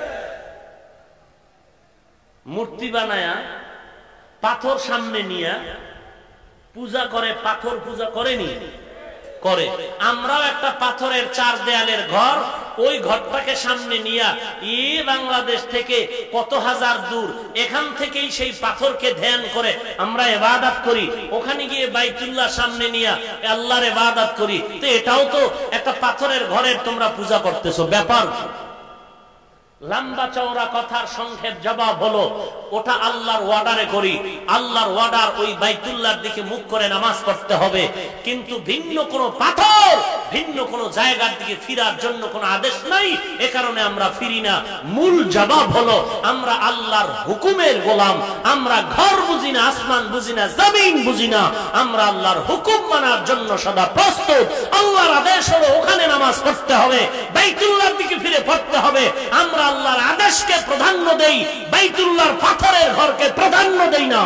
মূর্তি বানায়া পাথর সামনে নিয়া পূজা করে, পাথর পূজা করেনি? করে। আমরাও একটা পাথরের চার দেয়ালের ঘর, ওই ঘরটাকে সামনে নিয়া ই বাংলাদেশ থেকে কত হাজার দূর, এখান থেকেই সেই পাথরকে ধ্যান করে আমরা ইবাদত করি। ওখানে গিয়ে বাইতুল্লাহ সামনে নিয়া আল্লাহর ইবাদত করি। তো এটাও তো একটা পাথরের ঘরের তোমরা পূজা করতেছো। ব্যাপার লম্বা চওড়া কথার সংক্ষেপ জবাব হলো, ওটা আল্লাহর ওয়ার্ডারে করি। আল্লাহর ওয়ার্ডার ওই বাইতুল্লাহর দিকে মুখ করে নামাজ পড়তে হবে, কিন্তু ভিন্ন কোন পাথর, ভিন্ন কোন জায়গার দিকে ফিরার জন্য কোন আদেশ নাই। এ কারণে আমরা ফিরি না। মূল জবাব হলো, আমরা আল্লাহর হুকুমের গোলাম। আমরা ঘর বুঝি না, আসমান বুঝি না, জমিন বুঝি না, আমরা আল্লাহর হুকুম মানার জন্য সদা প্রস্তুত। আল্লাহর আদেশ হলো ওখানে নামাজ পড়তে হবে, বাইতুল্লাহর দিকে ফিরে পড়তে হবে। আমরা আল্লাহর আদেশকে প্রাধান্য দেই, বাইতুল্লাহর পাথরের ঘরকে প্রাধান্য দেই না।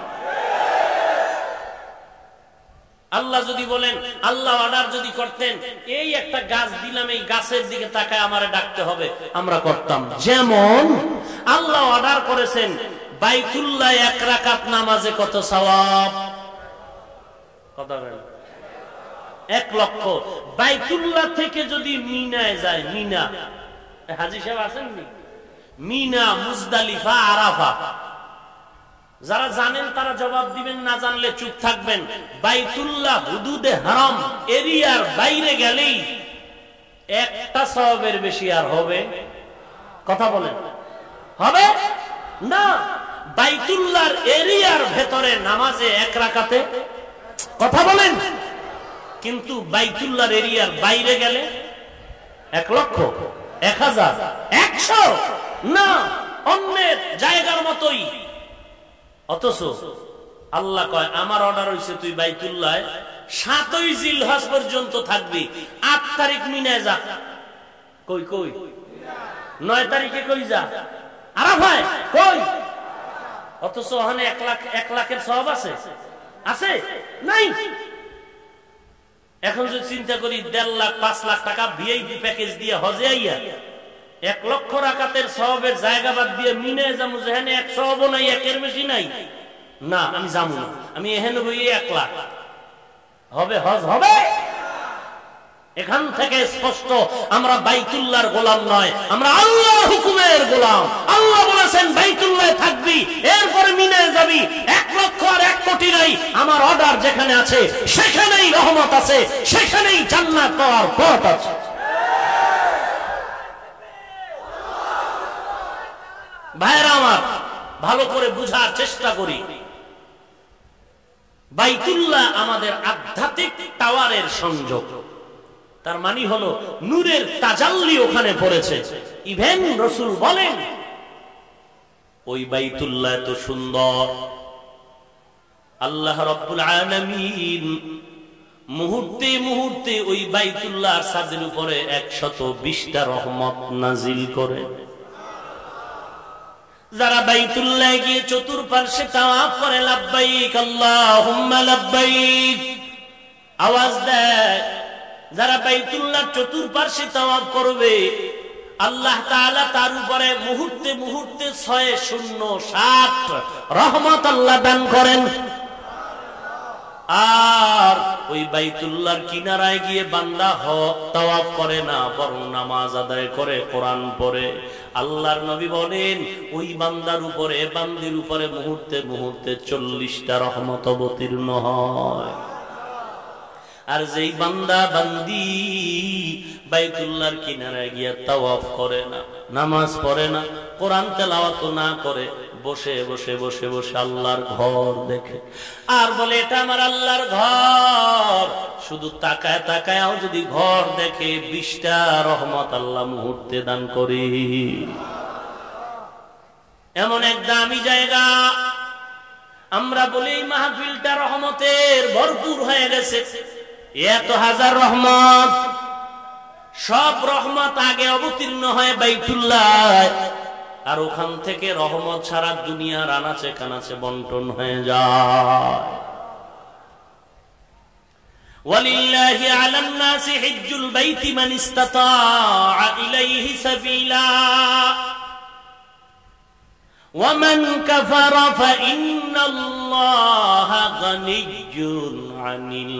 আল্লাহ যদি বলেন, আল্লাহ অর্ডার যদি করতেন, এই একটা গাছ দিলাম, এই গাছের দিকে তাকায় আমারে ডাকতে হবে, আমরা করতাম। যেমন আল্লাহ অর্ডার করেছেন বাইতুল্লাহ এক রাকাত নামাজে কত সওয়াব? কত? এক লক্ষ। বাইতুল্লাহ থেকে যদি মিনায় যায়, মিনা, হাজী সাহেব আছেন নি? মিনা, মুজদালিফা, আরাফা, যারা জানেন তারা জবাব দিবেন, না জানলে চুপ থাকবেন। বাইতুল্লাহ হুদুদে হারাম এরিয়ার বাইরে গেলেই একটা সওয়াবের বেশি আর হবে? কথা বলেন, হবে না। বাইতুল্লাহর এরিয়ার ভেতরে নামাজে এক রাকাতে, কথা বলেন, কিন্তু বাইতুল্লাহর এরিয়ার বাইরে গেলে এক লক্ষ, এক হাজার, একশো, না, অন্যের জায়গার মতোই। অথচ আল্লাহ কয় আমার অর্ডার হয়েছে তুই বাইতুল্লাহ সাতই জিলহজ পর্যন্ত থাকবি, আট তারিখ মিনায় যা। কই কই নয় তারিখে কই যা? আরাফায় কই? অথচ ওখানে এক লাখ এক লাখের সওয়াব আছে, আছে নাই? এখন যদি চিন্তা করি দেড় লাখ পাঁচ লাখ টাকা ভিআইপি প্যাকেজ দিয়ে হজে আইয়া এক লক্ষ রাকাতের সওয়াবের জায়গা বাদ দিয়ে মিনে যাবো, যেখানে এক সওয়াবও নাই, একের বেশি নাই, না আমি যাবো না, আমি এখানে বই এক লাখ হবে, হজ হবে। এখান থেকে স্পষ্ট আমরা বাইতুল্লাহর গোলাম নয়, আমরা আল্লাহর হুকুমের গোলাম। আল্লাহ বলেছেন বাইতুল্লাহ থাকবি, এরপরে মিনে যাবি। এক লক্ষ আর এক কোটি নাই, আমার অর্ডার যেখানে আছে সেখানেই রহমত আছে, সেখানেই জান্নাত পাওয়ার পথ আছে। ভাইরা আমার, ভালো করে বুঝার চেষ্টা করি। বাইতুল্লাহ আমাদের আধ্যাত্মিক টাওয়ারের সংযোগ। তার মানে হলো নূরের তাজাল্লি ওখানে পড়েছে। ইভেন রাসূল বলেন ওই বাইতুল্লাহ এত সুন্দর, আল্লাহ রাব্বুল আলামিন মুহূর্তে মুহূর্তে ওই বাইতুল্লাহর ছাদের উপরে একশত বিশটা রহমত নাজিল করে। যারা বাইতুল্লাহ গিয়ে চতুর্পার্শ্বে তাওয়াফ করে লাব্বাইক আল্লাহুম্মা লাব্বাইক আওয়াজ দেয়, যারা বাইতুল্লাহ চতুর্পার্শ্বে তাওয়াফ করবে আল্লাহ তাআলা তার উপরে মুহূর্তে মুহূর্তে ছয় শূন্য সাত রহমত আল্লাহ দান করেন। আর ওই বাইতুল্লাহর কিনারায় গিয়ে বান্দা হ তাওয়াফ করে না, বরং নামাজ আদায় করে, কোরআন পড়ে। আল্লাহর নবী বলেন ওই বান্দার উপরে, বান্দির উপরে মুহূর্তে মুহূর্তে চল্লিশটা রহমত অবতীর্ণ হয়। আর যেই বান্দা বান্দি বাইতুল্লাহর কিনারায় গিয়ে তাওয়াফ করে না, নামাজ পড়ে না, কোরআন তেলাওয়াত না করে, বসে বসে বসে বসে আল্লাহর ঘর দেখে আর বলে এটা আমার আল্লাহর ঘর, শুধু তাকায় তাকায়ও যদি ঘর দেখে বিশটা রহমত আল্লাহ মুহূর্তে দান করে। এমন এক দামি জায়গা, আমরা বলি এই মাহফিলটা রহমতের ভরপুর হয়ে গেছে, এত হাজার রহমত, সব রহমত আগে অবতীর্ণ হয় বাইতুল্লাহ, আর ওখান থেকে রহমত সারা দুনিয়ার আনাচে কানাচে বন্টন হয়ে যায়। ওয়ালিল্লাহি আলান নাসি হিজ্জুল বাইতি মান ইসতাতাআ ইলাইহি সাবিলা ওয়া মান কাফারা ফাইন্নাল্লাহা গানিয়্যুন আনিল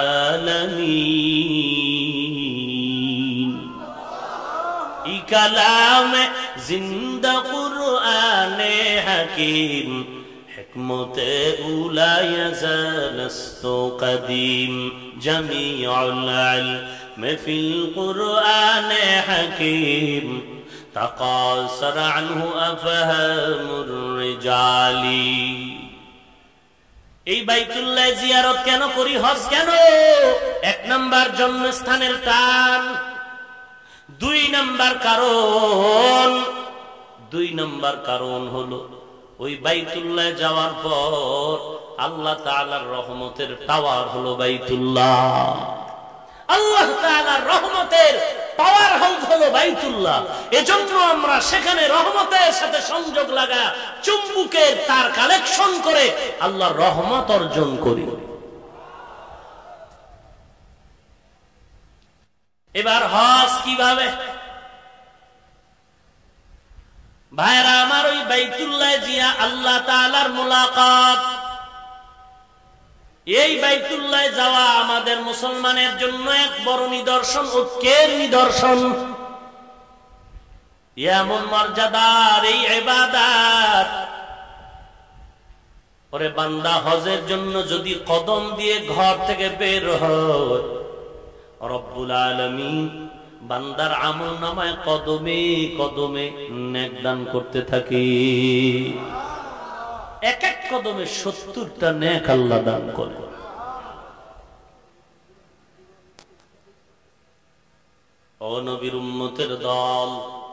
আলামিন। ই কালামে জিন্দা কুরআনে হাকিম, হিকমতে উলা ইয়াজালস্তু কদিম, জামিউল ইলম ফিল কুরআনে হাকিম, তাকাসার আনহু আফহামুর রিজালি। এই বাইতুল্লাহ জিয়ারত কেন করি, হজ কেন? এক নাম্বার জন্মস্থানের টান, দুই নাম্বার কারণ দুই নাম্বার কারণ হলো ওই বাইতুল্লাহ যাওয়ার পর আল্লাহ তাআলার রহমতের টাওয়ার হলো বাইতুল্লাহ। আল্লাহ তাআলার রহমতের পাওয়ার হাউস হলো বাইতুল্লাহ। এজন্য আমরা সেখানে রহমতের সাথে সংযোগ লাগা চুম্বুকের তার কালেকশন করে আল্লাহর রহমত অর্জন করি। এবার হজ কিভাবে? ভাইরা আমার, ওই বাইতুল্লাহ জিয়া আল্লাহ তাআলার মুলাকাত, এই বাইতুল্লাহ যাওয়া আমাদের মুসলমানের জন্য এক বড় নিদর্শন, ঐক্যের নিদর্শন। এমন মর্যাদার এই ইবাদত, ওরে বান্দা হজের জন্য যদি কদম দিয়ে ঘর থেকে বের হয়, রব্বুল আলামিন বান্দার আমল নামায় কদমে কদমে নেক দান করতে থাকি। এক এক কদমে সত্তরটা নেক আল্লাহ দান করে। ও নবীর উম্মতের দল,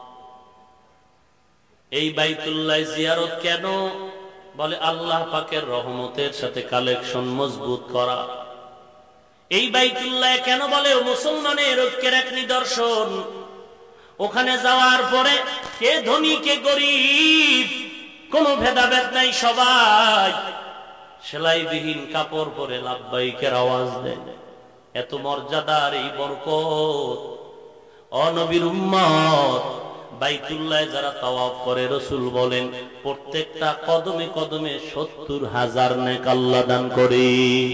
এই বাইতুল্লাহ জিয়ারত কেন? বলে আল্লাহ পাকের রহমতের সাথে কালেকশন মজবুত করা। এই বাইতুল্লাহ কেন? বলে মুসলমানের ঐক্যের এক নিদর্শন। ওখানে যাওয়ার পরে কে ধনী কে গরিব কোনো ভেদাভেদ নাই, সবাই সেলাইবিহীন কাপড় পরে লাব্বাইকের আওয়াজ দেয়। এত মর্যাদার এই বরকত। ও নবীর উম্মত, বাইতুল্লাহ যারা তাওয়াফ করে রাসূল বলেন প্রত্যেকটা কদমে কদমে সত্তর হাজার নেক আল্লাহ দান করে।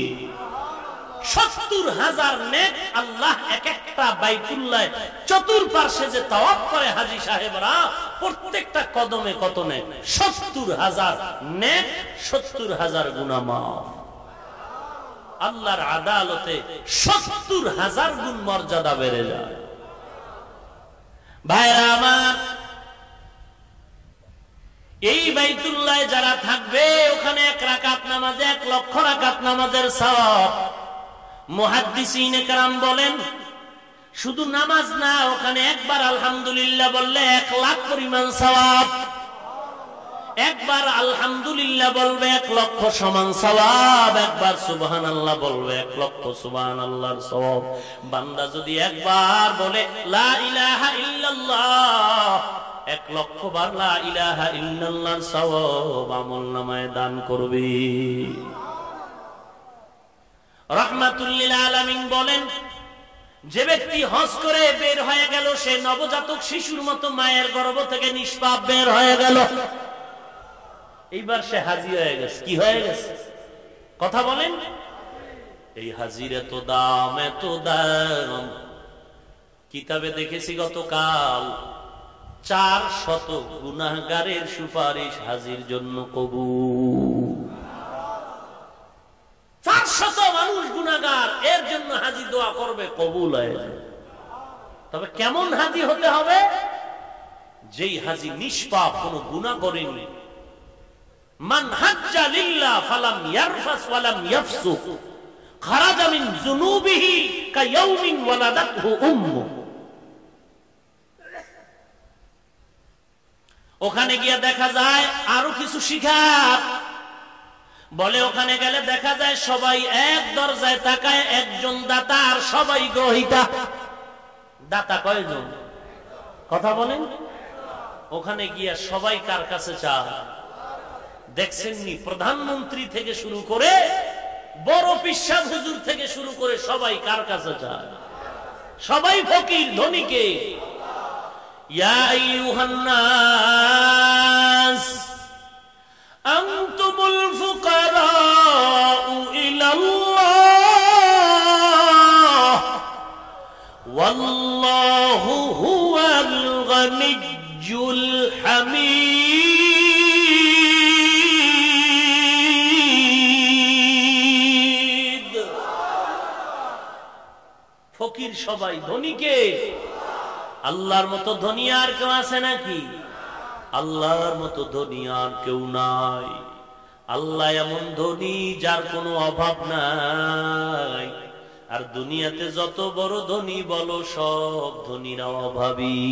সত্তর হাজার নেক আল্লাহ এক একটা বাইতুল্লাহ চতুর্পার্শ্বে যে তাওয়াফ করে হাজী সাহেবরা, প্রত্যেকটা কদমে কত নেক? সত্তর হাজার নেক, সত্তর হাজার গুনাহ মাফ। আল্লাহর আদালতে সত্তর হাজার গুণ মর্যাদা বেড়ে যায়। ভাইরা আমার, এই বাইতুল্লাহ যারা থাকবে ওখানে এক রাকাত নামাজে এক লক্ষ রাকাত নামাজের সওয়াব। মুহাদ্দিসিনে কেরাম বলেন শুধু নামাজ না, ওখানে একবার আলহামদুলিল্লাহ বললে এক লাখ পরিমাণ সওয়াব। একবার আলহামদুলিল্লাহ বলবে এক লক্ষ সমান সওয়াব। একবার সুবহানাল্লাহ বলবে এক লক্ষ সুবহানাল্লাহর সওয়াব। বান্দা যদি একবার বলে লা ইলাহা ইল্লাল্লাহ, এক লক্ষ বার লা ইলাহা ইল্লাল্লাহর সওয়াব আমলনামায় দান করবে। রাহমাতুল লিল আলামিন বলেন যে ব্যক্তি হজ করে বের হয়ে গেল সে নবজাতক শিশুর মতো মায়ের গর্ভ থেকে নিষ্পাপ বের হয়ে গেল। এইবার সে হাজী হয়ে গেছে। কি হয়ে গেছে? কথা বলেন। এই হাজির এত দাম, এত দাম। কিতাবে দেখেছি গতকাল চার শত গুনাহগারের সুপারিশ হাজির জন্য কবুল। চার শত মানুষ গুনাহগার, এর জন্য হাজী দোয়া করবে, কবুল হয়ে যাবে। তবে কেমন হাজী হতে হবে? যেই হাজী নিষ্পাপ, কোনো গুনাহ করেনি। মান হাজ্জা লিল্লাহ ফালাম ইয়ারফাস ওয়ালাম ইয়াফসুক খারাজা মিন যুনুবিহি কায়াউমিন ওয়ালাদাতহু উম্মু। ওখানে গিয়ে দেখা যায় আরো কিছু শিখার। বলে ওখানে গেলে দেখা যায় সবাই এক দরজায় তাকায়, একজন দাতা আর সবাই গ্রহীতা। দাতা কয়জন? কথা বলেন। ওখানে গিয়ে সবাই কার কাছে চায়? দেখছেননি, প্রধানমন্ত্রী থেকে শুরু করে বড় পিশাব হুজুর থেকে শুরু করে সবাই কার কাছে চায়? সবাই ফকির, ধনীকে। ইয়া আইয়ুহান নাস আনতুমুল ফুকারাউ ইলাল্লাহ ওয়াল্লাহু হুয়াল গানিয়্যুল হামিদ। ফকির সবাই, ধনীকে। আল্লাহর মতো ধনী আর কেউ আছে নাকি? আল্লাহর মতো ধনী আর কেউ নাই। আল্লাহ এমন ধনী যার কোনো অভাব নাই। আর দুনিয়াতে যত বড় ধনী বলো, সব ধনীরা অভাবী।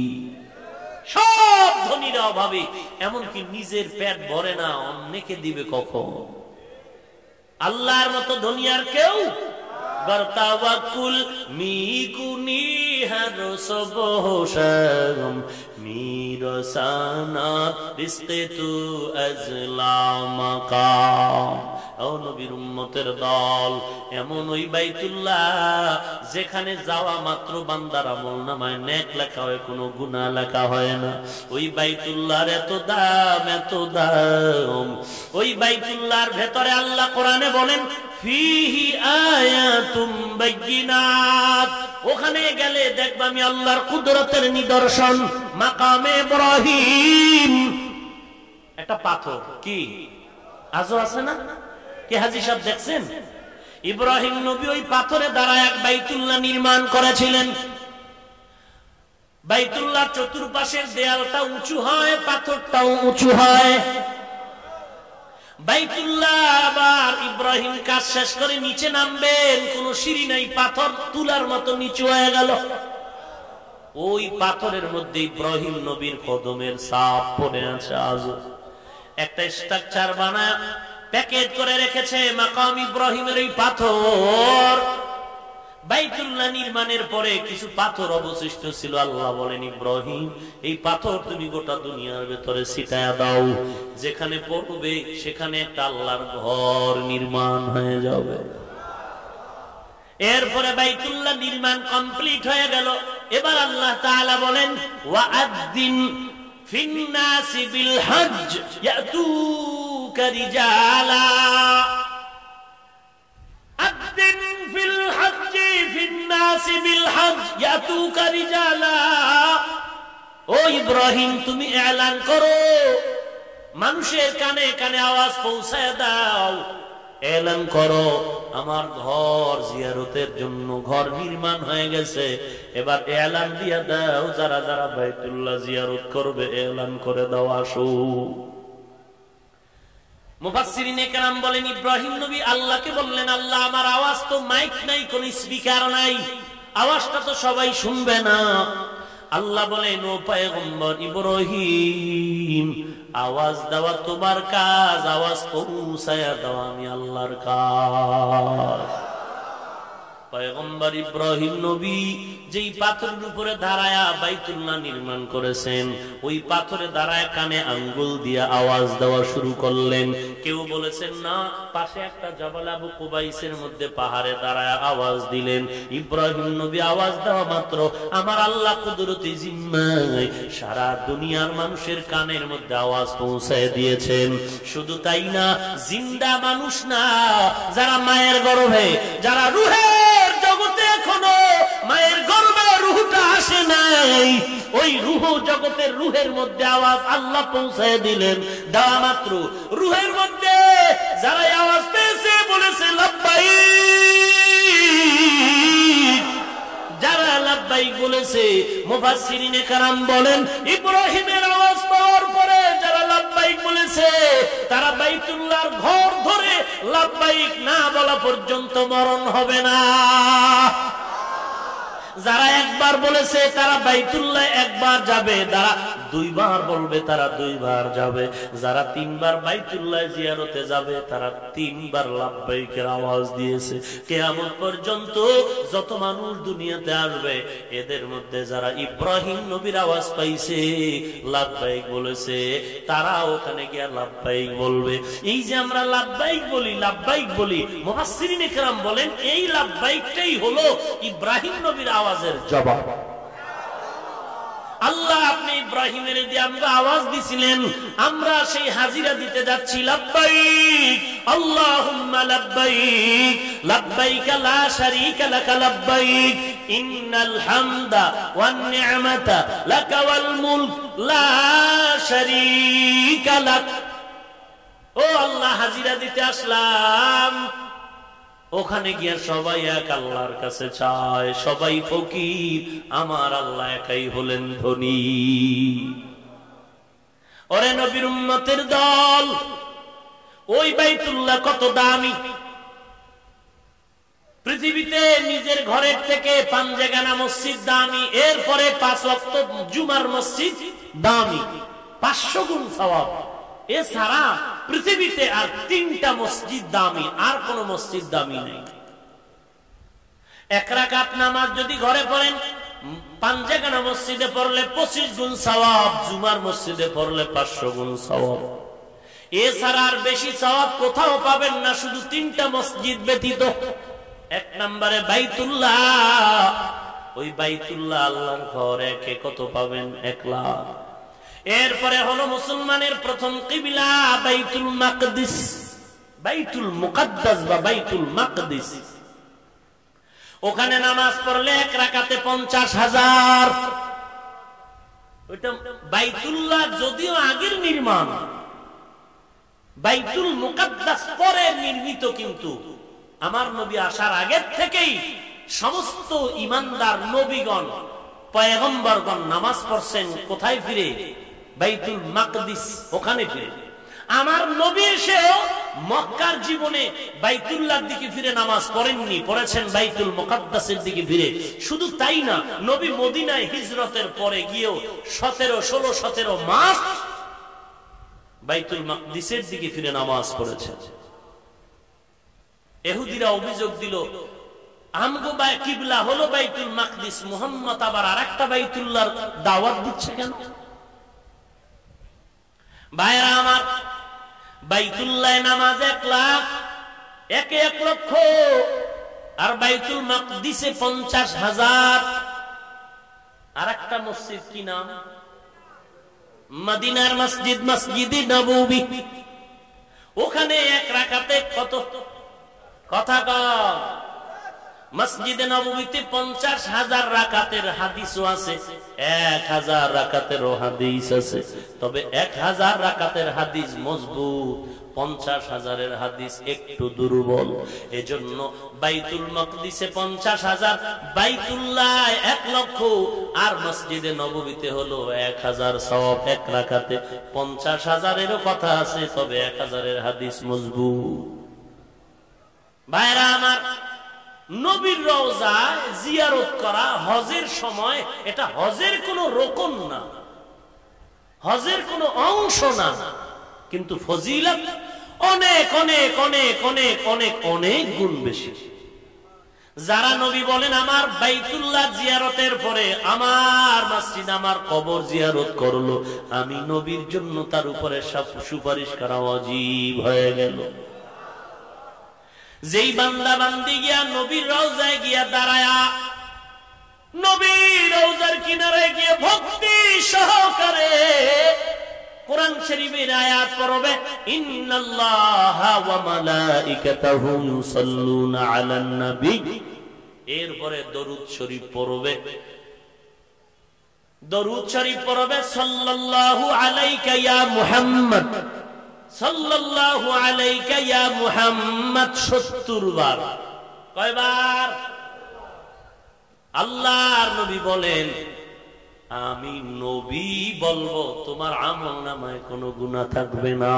সব ধনীরা অভাবী। এমনকি নিজের পেট ভরে না, অন্যকে দিবে কখন? আল্লাহর মতো ধনী আর কেউ? গরতাওয়াকুল মিকুনি হারো সবহশম মিরসানা রিস্তে তু আজলামাকা। ও নবীর উম্মতের দল, এমন ওই বাইতুল্লাহ যেখানে যাওয়া মাত্র বান্দার আমলনামায় নেক লেখা হয়, কোনো গুনাহ লেখা হয় না। ওই বাইতুল্লাহর এত দাম, এত দাম। ওই বাইতুল্লাহর ভেতরে আল্লাহ কোরআনে বলেন ফিহি আয়াতুম বাইয়িনাত। ওখানে গেলে দেখবা আমি আল্লাহর কুদরতের নিদর্শন। মাকামে ইব্রাহিম একটা পাথর, কি আজও আছে না? কি হাজী সাহেব দেখছেন? ইব্রাহিম নবী ওই পাথরে দাঁড়ায় এক বাইতুল্লাহ নির্মাণ করেছিলেন। বাইতুল্লাহ চতুর্পাশের দেয়ালটা উঁচু হয়, পাথরটাও উঁচু হয়। বাইতুল্লাহ আবার ইব্রাহিম কাজ শেষ করে নিচে নামবেন, কোন সিঁড়ি নাই, পাথর তুলার মতো নিচু হয়ে গেল। ওই পাথরের মধ্যে ইব্রাহিম নবীর কদমের ছাপ পড়ে আছে। আজ একটা স্ট্রাকচার বানায় প্যাকেট করে রেখেছে মাকাম ইব্রাহিমের এই পাথর। বাইতুল্লাহ নির্মাণের পরে কিছু পাথর অবশিষ্ট ছিল। আল্লাহ বলেন, ইব্রাহিম এই পাথর তুমি গোটা দুনিয়ার ভেতরে ছিটায়া দাও, যেখানে পড়বে সেখানে একটা আল্লাহর ঘর নির্মাণ হয়ে যাবে। এরপরে বাইতুল্লাহ নির্মাণ কমপ্লিট হয়ে গেল। এবার আল্লাহ তাআলা বলেন, ওয়াআদ্দিন ফিন্নাসি বিল হজ্জ ইয়াতুকা রিজালা। আদ্দিন ফিল হজ্জি ফিন্নাসি বিল হজ্জ ইয়াতুকা রিজালা। ও ইব্রাহিম, তুমি এলান করো, মানুষের কানে কানে আওয়াজ পৌঁছায় দাও, এলান করো আমার ঘর জিয়ারতের জন্য ঘর নির্মাণ হয়ে গেছে। এবার এলান দিয়া দাও, যারা যারা বাইতুল্লাহ জিয়ারত করবে এলান করে দাও আসো। মুফাসসিরিনে কেরাম বলেন, ইব্রাহিম নবী আল্লাহকে বললেন, আল্লাহ আমার আওয়াজ তো মাইক নাই, কোন স্পিকার নাই, আওয়াজটা তো সবাই শুনবে না। আল্লাহ বলেন, ও পয়গম্বর ইব্রাহিম, আওয়াজ দেওয়া তোমার কাজ, আওয়াজ পৌঁছায়া দেওয়া আমি আল্লাহর কাজ। পয়গম্বর ইব্রাহিম নবী যেই পাথরের উপরে দাঁড়ায়া বাইতুল্লাহ নির্মাণ করেছেন, ওই পাথরে দাঁড়ায় কানে আঙ্গুল দিয়ে আওয়াজ দেওয়া শুরু করলেন। কেউ বলেছেন না, পাশে একটা জবাল আবু কুবাইসের মধ্যে পাহাড়ে দাঁড়ায় আওয়াজ দিলেন। ইব্রাহিম নবী আওয়াজ দেওয়া মাত্র আমার আল্লাহ কুদরতি জিম্মায় সারা দুনিয়ার মানুষের কানের মধ্যে আওয়াজ পৌঁছায় দিয়েছেন। শুধু তাই না, জিন্দা মানুষ না, যারা মায়ের গর্ভে, যারা রুহে জগতে এখনো মায়ের গর্ভে রুহটা আসে নাই, ওই রুহ জগতের রুহের মধ্যে আওয়াজ আল্লাহ পৌঁছায় দিলেন। দেওয়া মাত্র রুহের মধ্যে যারা আওয়াজ পেয়েছে বলেছে লাব্বাইক। যারা লাব্বাইক বলেছে, মুফাসসিরিনে কেরাম বলেন, ইব্রাহিমের আওয়াজ পাওয়ার পরে যারা লাব্বাইক বলেছে তারা বাইতুল্লাহর ঘর ধরে লাব্বাইক না বলা পর্যন্ত মরণ হবে না। যারা একবার বলেছে তারা বাইতুল্লাহ একবার যাবে, যারা দুইবার বলবে তারা দুইবার যাবে, যারা তিনবার বাইতুল্লাহ জিয়ারতে যাবে তারা তিনবার লাব্বাইকের আওয়াজ দিয়েছে। কিয়ামত পর্যন্ত যত মানুষ দুনিয়াতে আসবে, এদের মধ্যে যারা ইব্রাহিম নবীর আওয়াজ পাইছে, লাব্বাইক বলেছে, তারা ওখানে গিয়া লাব্বাইক বলবে। এই যে আমরা লাব্বাইক বলি, লাব্বাইক বলি, মুফাসসিরিনে কেরাম বলেন এই লাব্বাইকটাই হলো ইব্রাহিম নবীর আওয়াজের জবাব। আল্লাহ আপনি ইব্রাহিমের দিয়ে আমরা আওয়াজ দিছিলেন, আমরা সেই হাজিরা দিতে যাচ্ছি। লাব্বাইক আল্লাহুম্মা লাব্বাইক লাব্বাইক লা শারীকা লাকা লাব্বাইক ইন্নাল হামদা ওয়ান নি'মাতা লাকা ওয়াল মুলক লা শারীকা লাক। ও আল্লাহ, হাজিরা দিতে আসলাম, ওখানে গিয়া সবাই এক আল্লাহর কাছে চায়, সবাই ফকির, আমার আল্লাহ একাই হলেন ধনী। ওরে নবীর উম্মতের দল, ওই বাইতুল্লাহ কত দামি! পৃথিবীতে নিজের ঘরের থেকে পাঞ্জেগানা মসজিদ দামি, এরপরে পাঁচ ওয়াক্ত জুমার মসজিদ দামি, পাঁচশো গুণ সওয়াব। এছাড়া পৃথিবীতে আর তিনটা মসজিদ দামি, আর কোন মসজিদ দামি নেই। এক রাকাত নামাজ যদি ঘরে পড়েন, পাঞ্জেগানা মসজিদে পড়লে পঁচিশ গুণ সওয়াব, জুমার মসজিদে পড়লে পাঁচশো গুণ সওয়াব। এছাড়া আর বেশি সওয়াব কোথাও পাবেন না, শুধু তিনটা মসজিদ ব্যতীত। এক নম্বরে বাইতুল্লাহ, ওই বাইতুল্লাহ আল্লাহর ঘর, একে কত পাবেন? এক লাখ। এরপরে হলো মুসলমানের প্রথম কিবলা বাইতুল মাকদিস, বাইতুল মুকাদ্দাস বা বাইতুল মাকদিস। ওখানে নামাজ পড়লে এক রাকাতে পঞ্চাশ হাজার। ওইটা বাইতুল্লাহ যদিও আগের নির্মাণ, বাইতুল মুকাদ্দাস পরে নির্মিত, কিন্তু আমার নবী আসার আগের থেকেই সমস্ত ঈমানদার নবীগণ পয়গম্বরগণ নামাজ পড়ছেন কোথায় ফিরে? বাইতুল মাকদিস, ওখানে ফিরে। আমার নবী এসেও মক্কার জীবনে বাইতুল্লাহর দিকে ফিরে নামাজ পড়েননি, পড়েছেন বাইতুল মুকাদ্দাসের দিকে ফিরে। শুধু তাই না, নবী মদিনায় হিজরতের পরে গিয়েও সতেরো ষোলো সতেরো মাস বাইতুল মাকদিসের দিকে ফিরে নামাজ পড়েছেন। ইহুদিরা অভিযোগ দিল, আমগো বাই কিবলা হলো বাইতুল মাকদিস, মুহাম্মদ আবার আরেকটা বাইতুল্লাহর দাওয়াত দিচ্ছে কেন? ভাইরা আমার, বাইতুল্লাহ নামাজ এক লাখ, একে এক লক্ষ, আর বাইতুল মাকদিসে পঞ্চাশ হাজার। আর একটা মসজিদ কি নাম? মদিনার মসজিদ, মসজিদে নববী। ওখানে এক রাকাতে কত কথা কম। মসজিদে নববীতে পঞ্চাশ হাজার রাকাতের হাদিসও আছে, এক হাজার রাকাতেরও হাদিস আছে। তবে এক হাজার রাকাতের হাদিস মজবুত, পঞ্চাশ হাজারের হাদিস একটু দুর্বল। এজন্য বাইতুল মাকদিসে পঞ্চাশ হাজার, বাইতুল্লাহ এক লক্ষ, আর মসজিদে নববীতে হলো এক হাজার সওয়াব এক রাকাতে। পঞ্চাশ হাজারেরও কথা আছে, তবে এক হাজারের হাদিস মজবুত। ভাইরা আমার, নবীর রওজা জিয়ারত করা হজের সময়, এটা হজের কোনো রকম না, হজের কোনো অংশ না, কিন্তু ফজিলত অনেক অনেক অনেক অনেক অনেক অনেক গুণ বেশি। যারা নবী বলেন আমার বাইতুল্লাহ জিয়ারতের পরে আমার মসজিদ, আমার কবর জিয়ারত করলো, আমি নবীর জন্য তার উপরে সুপারিশ করা ওয়াজিব হয়ে গেল। যেই বান্দা বান্দি গিয়া নবীর রওজায় গিয়া দাঁড়ায়া, নবীর রওজার কিনারে গিয়ে ভক্তি সহকারে কোরআন শরীফের আয়াত পড়বে, ইন্নাল্লাহা ওয়া মালাইকাতাহু ইউসাল্লুনা আলান নবী, এরপরে দরুদ শরীফ পড়বে। দরুদ শরীফ পড়বে সাল্লাল্লাহু আলাইকা ইয়া মুহাম্মদ, সাল্লাল্লাহু আলাইকা ইয়া মুহাম্মদ সত্তর বার। কয়বার? আল্লাহর নবী বলেন, আমি নবী বলবো, তোমার আমলনামায় কোনো গুনাহ থাকবে না।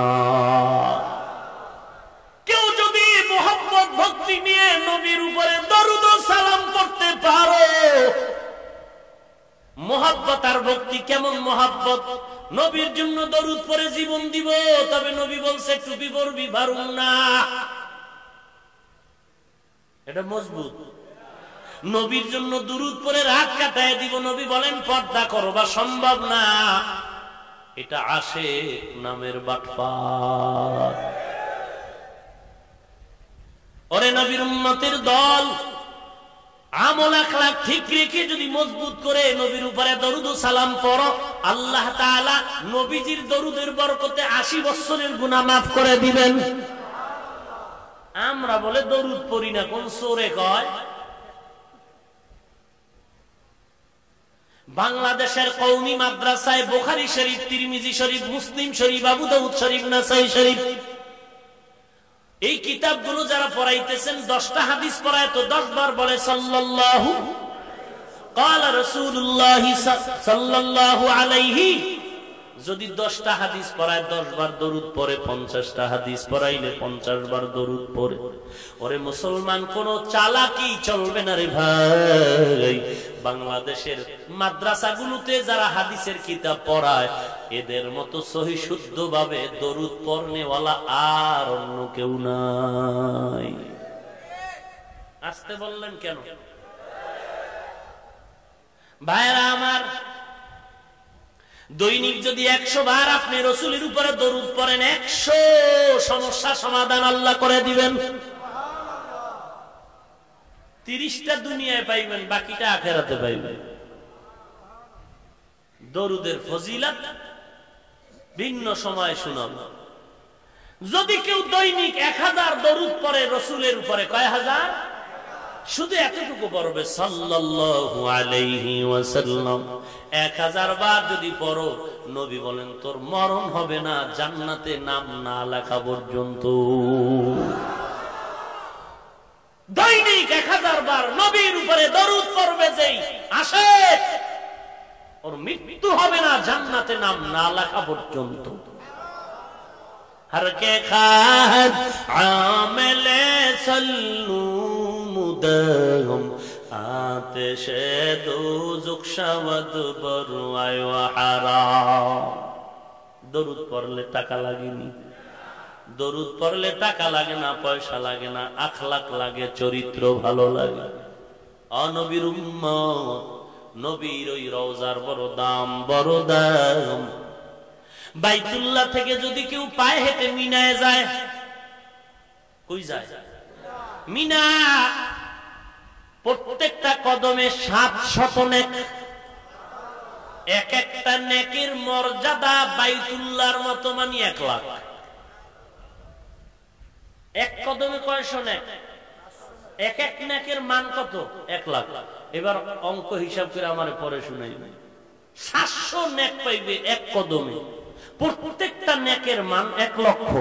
কেউ যদি মুহাম্মদ ভক্তি নিয়ে নবীর উপরে দরুদ ও সালাম করতে পারো, মুহাব্বত আর ভক্তি কেমন মুহাব্বত? নবীর জন্য দরুদ পড়ে জীবন দিব, তবে নবী বলছে টুপি পরবি, ভারুম না, এটা মজবুত। নবীর জন্য দুরুদ পড়ে রাত কাটায় দিব, নবী বলেন পর্দা করবা সম্ভব না, এটা আশিক নামের বাটপার। ওরে নবীর উম্মতের দল, আমল আখলাক ঠিক রেখে যদি মজবুত করে নবীর উপরে দরুদ ও সালাম পড়ো, আল্লাহ তাআলা নবীজির দরুদের বরকতে আশি বছরের গুনাহ মাফ করে দিবেন। আমরা বলে দরুদ পড়ি না, কোন সূরে কয়? বাংলাদেশের কওমি মাদ্রাসায় বুখারী শরীফ, তিরমিজি শরীফ, মুসলিম শরীফ, আবু দাউদ শরীফ, নাসাই শরীফ, এই কিতাবগুলো যারা পড়াইতেছেন, দশটা হাদিস পড়ায় তো দশ বার বলে সাল্লাল্লাহু ক্বালা রাসূলুল্লাহ সাল্লাল্লাহু আলাইহি। যদি দশটা হাদিস পড়ায় দশ বার দরুদ পড়ে, পঞ্চাশটা হাদিস পড়াইলে পঞ্চাশ বার দরুদ পড়ে। ওরে মুসলমান, কোন চালাকি চলবে না রে ভাই। বাংলাদেশের মাদ্রাসাগুলোতে যারা হাদিসের কিতাব পড়ায়, এদের মতো সহি শুদ্ধ ভাবে দরুদ পড়নেওয়ালা আর অন্য কেউ নাই। আসতে বললেন কেন ভাইরা আমার? দৈনিক যদি একশো বার আপনি রসুলের উপরে দরুদ পড়েন, একশো সমস্যা সমাধান আল্লাহ করে দিবেন। তিরিশটা দুনিয়ায় পাইবেন, বাকিটা আখেরাতে পাইবেন। দরুদের ফজিলত ভিন্ন সময় শুনাব। যদি কেউ দৈনিক এক হাজার দরুদ পড়ে রসুলের উপরে, কয় হাজার? শুধু এতটুকু পড়বে সাল্লাল্লাহু আলাইহি ওয়াসাল্লাম, এক হাজার বার যদি পড়ো, নবী বলেন তোর মরণ হবে না জান্নাতে নাম না লেখা পর্যন্ত। দৈনিক এক হাজার বার নবীর উপরে দরুদ পড়বে যেই, আসে হবে না জান্নাতে নাম না লেখা পর্যন্ত। हर के खाद आमले सल्लू मुदगम आतिशे दोज़ख शवद बरुआय हाराम। दरूद पढ़ले टाका लागेनी, दरूद पढ़ले टाका लागे ना, पयसा लागे ना, आखलाक लागे, चरित्र भालो लागे। अनबीर उम्मत नबीर ओई रওজার বড় দাম, বড় দাম। বাইতুল্লাহ থেকে যদি কেউ পায়ে হেঁটে মিনায় যায়, কই যায়? মিনা। প্রত্যেকটা কদমে সাত শত নেক, এক একটা নেকের মর্যাদা বাইতুল্লাহর মতো মানে এক লাখ। এক কদমে কয়শো নেক? এক এক নেকের মান কত? এক লাখ। এবার অঙ্ক হিসাব করে আমারে পরে শুনাই। সাতশো নেক পাইবে এক কদমে, প্রত্যেকটা নেকের মান এক লক্ষ।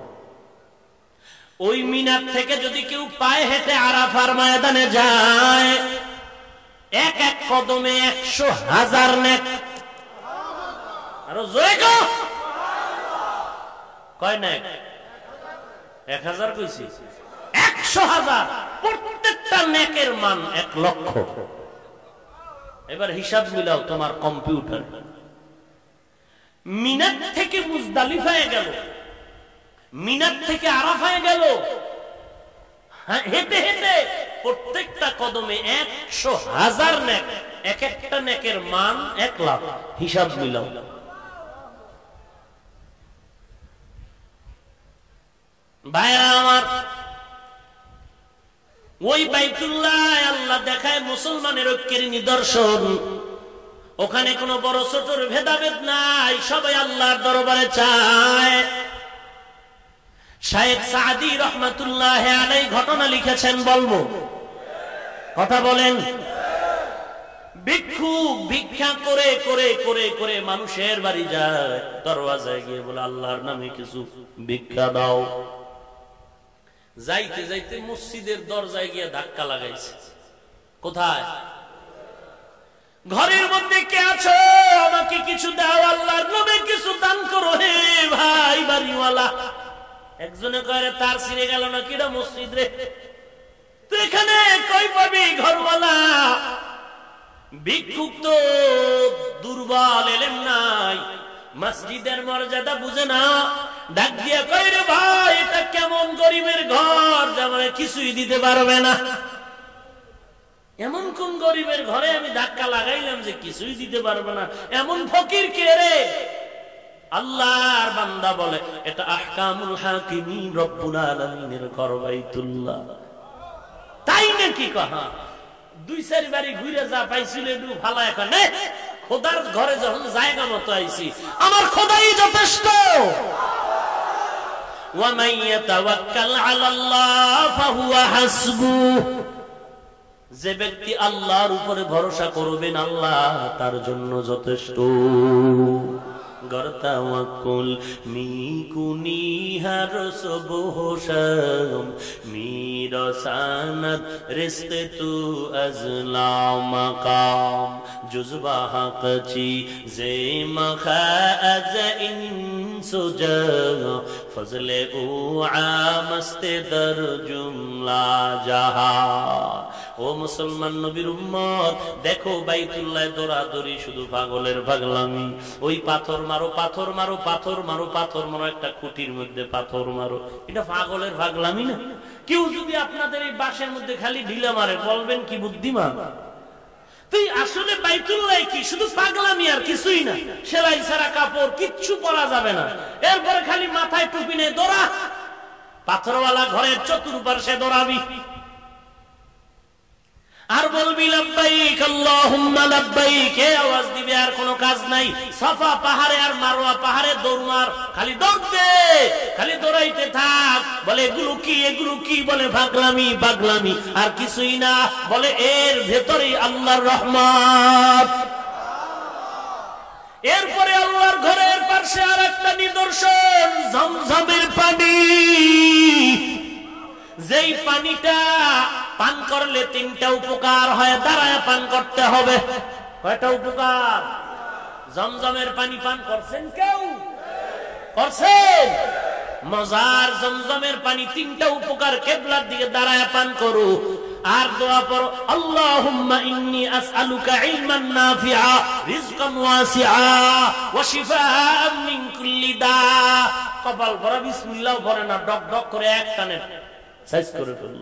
ওই মিনার থেকে যদি কেউ পায়ে হেঁটে আরাফার ময়দানে যায়, এক এক কদমে একশো হাজার নেক। আরো জোরে কও। কয় নেক? এক হাজার কইছি? একশো হাজার। প্রত্যেকটা নেকের মান এক লক্ষ। এবার হিসাব মিলাও তোমার কম্পিউটার। মিনার থেকে মুজদালিফায় গেল, মিনার থেকে আরাফায় গেল, হেঁটে হেঁটে প্রত্যেকটা কদমে একশো হাজার নেক, এক একটা নেকের মান এক লাখ। হিসাব মিলাও। ভাইরা আমার, ওই বাইতুল্লাহ আল্লাহ দেখায় মুসলমানের ঐক্যের নিদর্শন। ওখানে কোনো বড় ছোটর ভেদাভেদ নাই, সবাই আল্লাহর দরবারে চায়। শায়েখ সাদি রহমাতুল্লাহ আলাইহি ঘটনা লিখেছেন, বলবো? কথা বলেন। ভিক্ষুক ভিক্ষা করে করে করে করে মানুষের বাড়ি যায়, দরওয়াজায় গিয়ে বলে আল্লাহর নামে কিছু ভিক্ষা দাও। যাইতে যাইতে মসজিদের দরজায় গিয়ে ধাক্কা লাগাইছে। কোথায়? ঘরের মধ্যে। কে আছো? আমাকে কিছু দাও, আল্লাহর নামে কিছু দান করো হে ভাই বাড়িওয়ালা। একজনে কয় তার ছিঁড়ে গেল না কিরা মসজিদ রে, তুই এখানে কই পাবি ঘরওয়ালা? ভিক্ষুক তো দুর্বল, এলেম নাই, মসজিদের মর্যাদা বুঝে না। ডাক দিয়া কই রে ভাই, এটা কেমন গরিবের ঘর, যেমন কিছুই দিতে পারবে না। এমন কোন গরিবের ঘরে আমি ধাক্কা লাগাইলাম যে কিছুই দিতে পারবে না? এমন ফকির কে রে? আল্লাহর বান্দা বলে এটা আহকামুল হাকিমিন রব্বুল আলামিনের ঘর বাইতুল্লাহ। তাই নাকি? কহা দুই চারি বাড়ি ঘুরে যা পাইছিল একটু ভালো। এখন খোদার ঘরে যখন জায়গা মতো আইছি, আমার খোদাই যথেষ্ট। ওয়া মান ইয়াতাওয়াক্কাল আলাল্লাহ ফাহুয়া হাসবুহ। যে ব্যক্তি আল্লাহর উপরে ভরসা করবেন, আল্লাহ তার জন্য যথেষ্ট। গরতাওয়াক্কুল মিকুনি হার সবহশম মিরসানাত রিজকে তু আজলা মাকাম জুজবা হাকচি জে মখাজ ইনসুজা ফজলে ও আমস্তে দর জুমলা জাহা। ও মুসলমান নবীর উম্মত, দেখো বাইতুল্লাহ দৌড়াদৌড়ি শুধু পাগলের পাগলামি। ওই পাথর মারো, পাথর মারো, পাথর মারো, পাথর মারো, একটা খুঁটির মধ্যে পাথর মারো, এটা পাগলের পাগলামি না? কেউ যদি আপনাদের এই বাসের মধ্যে খালি ঢিলা মারে, বলবেন কি বুদ্ধিমান? তুই আসলে বাইতুল্লাহ কি শুধু পাগলামি আর কিছুই না। সেলাই ছাড়া কাপড় কিচ্ছু পরা যাবে না, এরপরে খালি মাথায় টুপি নিয়ে দৌড়া। পাথরওয়ালা ঘরের চতুর্পাশে দৌড়াবি আর বলবি লাব্বাইক আল্লাহুম্মা লাব্বাইক, এই আওয়াজ দিবে, আর কোনো কাজ নাই। সাফা পাহাড়ে আর মারওয়া পাহাড়ে দৌড় মার, খালি দৌড়তে, খালি দৌড়াইতে থাক। বলে এগুলো কি, এগুলো কি? বলে পাগলামি, পাগলামি আর কিছুই না। বলে এর ভেতরেই আল্লাহর রহমত। এরপরে আল্লাহর ঘরের পাশে আর একটা নিদর্শন, জমজমের পানি। যেই পানিটা পান করলে তিনটা উপকার হয়, দাঁড়ায় পান করতে হবে। কয়টা উপকার? জমজমের পানি পান করছেন কেউ? করছেন? মজার জমজমের পানি তিনটা উপকার, কিবলার দিকে দাঁড়ায় পান করো আর দোয়া করো, আল্লাহুম্মা ইন্নী আসআলুকা ইলমান নাফিআ রিজকান ওয়াসিআ ওয়া শিফাআন মিন কুল্লি দা। কপাল ভরা বিসমিল্লাহ পড়ে না, ডক ডক করে এক টানে সাইজ করে ফেলল।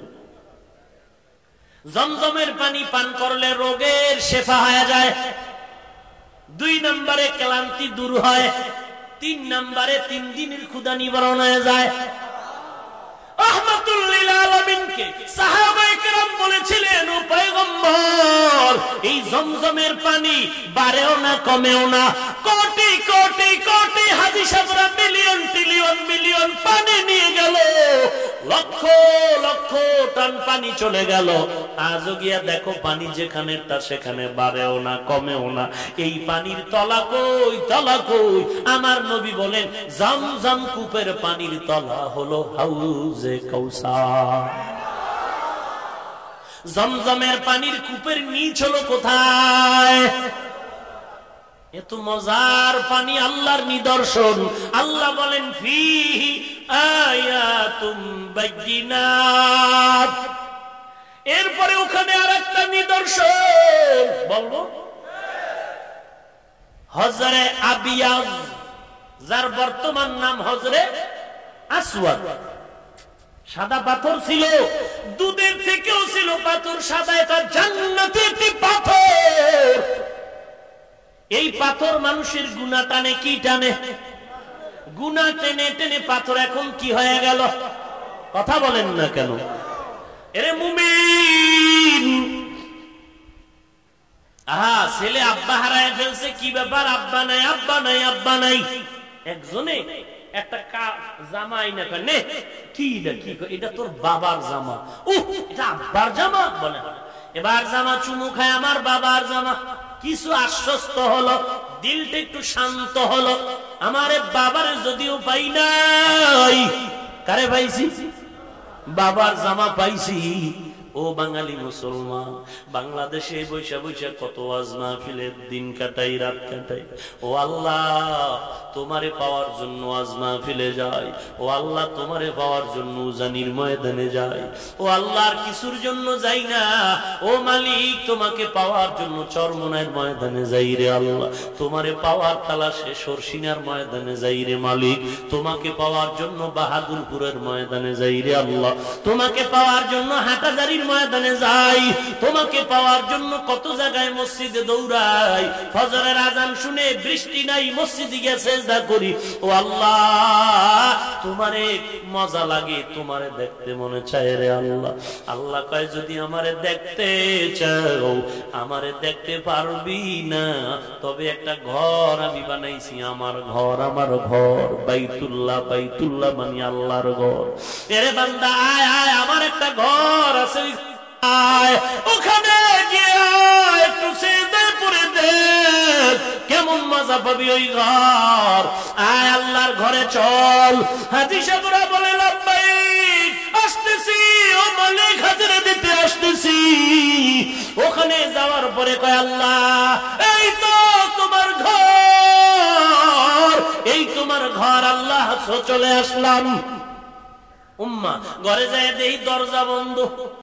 জমজমের পানি পান করলে রোগের শিফা হয়ে যায়। দুই নম্বরে ক্লান্তি দূর হয়। তিন নম্বরে তিন দিনের ক্ষুধা নিবারণ হয়ে যায়। রাহমাতুল লিল আলামিনকে সাহাবায়ে কেরাম বলেছিলেন, ও পয়গম্বর, এই জমজমের পানি বাড়েও না কমেও না, কোটি কোটি কোটি হাজী সাহেবরা মিলিয়ন ট্রিলিয়ন মিলিয়ন পানি নিয়ে গেল, লক্ষ লক্ষ টন পানি চলে গেল, আজও গিয়া দেখো পানি যেখানে তা সেখানে বাড়েও না কমেও না। এই পানির তলা কই, তলা কই? আমার নবী বলেন, জমজম কূপের পানির তলা হলো হাউজে কাউসার। জমজমের পানির কূপের নিচ হলো কোথায়? এত মজার পানি, আল্লাহর নিদর্শন। আল্লাহ বলেন, ফিহি আয়াতুম বাইয়িনাত। এরপরে ওখানে আরেকটা নিদর্শন বলবো, হজরে আবিয়াজ, যার বর্তমান নাম হজরে আসওয়াদ। সাদা পাথর ছিল, দুধের থেকেও ছিল পাথর সাদা, এটা জান্নাতি একটি পাথর। এই পাথর মানুষের গুনাহ টানে, কি টানে? গুনাহ টেনে টেনে পাথর এখন কি হয়ে গেল? কথা বলেন না কেন? এরে মুমিন, আহা, ছেলে আব্বা হারায় ফেলছে, কি ব্যাপার? আব্বা নাই, আব্বা নাই, আব্বা নাই। একজনে একটা জামা আইনা কয়, নে কি কি এটা তোর বাবার জামা। উহ, এটা আব্বার জামা বলে। এবার জামা চুমু খায়, আমার বাবার জামা। কিছু আশ্বস্ত হলো, দিলটা একটু শান্ত হলো। আমারে বাবারে যদিও পাই নাই, কারে পাইছি? বাবার জামা পাইছি। ও বাঙালি মুসলমান, বাংলাদেশে বৈশা বৈশা কত ওয়াজ মাহফিলের দিন কাটাই, রাত কাটাই। ও আল্লাহ, তোমারে পাওয়ার জন্য ওয়াজ মাহফিলে যাই। ও আল্লাহ, তোমারে পাওয়ার জন্য উজানির ময়দানে যাই। ও আল্লাহ, আর কিছুর জন্য যাই না। ও মালিক, তোমাকে পাওয়ার জন্য চরমনায়ের ময়দানে যাই রে আল্লাহ। তোমারে পাওয়ার তালাশে সরসিনার ময়দানে যাই রে মালিক। তোমাকে পাওয়ার জন্য বাহাদুরপুরের ময়দানে যাই রে আল্লাহ। তোমাকে পাওয়ার জন্য হাটাজারির ময়দানে যাই। তোমাকে পাওয়ার জন্য কত জায়গায় মসজিদে দৌড়াই। ফজরের আজান শুনে বৃষ্টি নাই, মসজিদে গিয়ে সিজদা করি। ও আল্লাহ, তোমারে মজা লাগে, তোমারে দেখতে মনে চায় রে আল্লাহ। আল্লাহ কয়, যদি আমারে দেখতে চাও, আমারে দেখতে পারবি না, তবে একটা ঘর আমি বানাইছি, আমার ঘর, আমার ঘর বাইতুল্লাহ। বাইতুল্লাহ মানে আল্লাহর ঘর। এরে বান্দা, আয় আয়, আমার একটা ঘর আছে, ওখানে গিয়ে একটু সিজদা করে দেখ, কেমন মজা পাবি ওই ঘর। আয় আল্লাহর ঘরে চল। হাজী সাহেবরা বলে, লাব্বাইক, আসতেছি, ও মালিক, হাজিরা দিতে আসতেছি। ওখানে যাওয়ার পরে কয়, আল্লাহ, এই তো তোমার ঘর, এই তোমার ঘর। আল্লাহ, চলে আসলাম। উম্মা ঘরে যায়, দেই দরজা বন্ধ।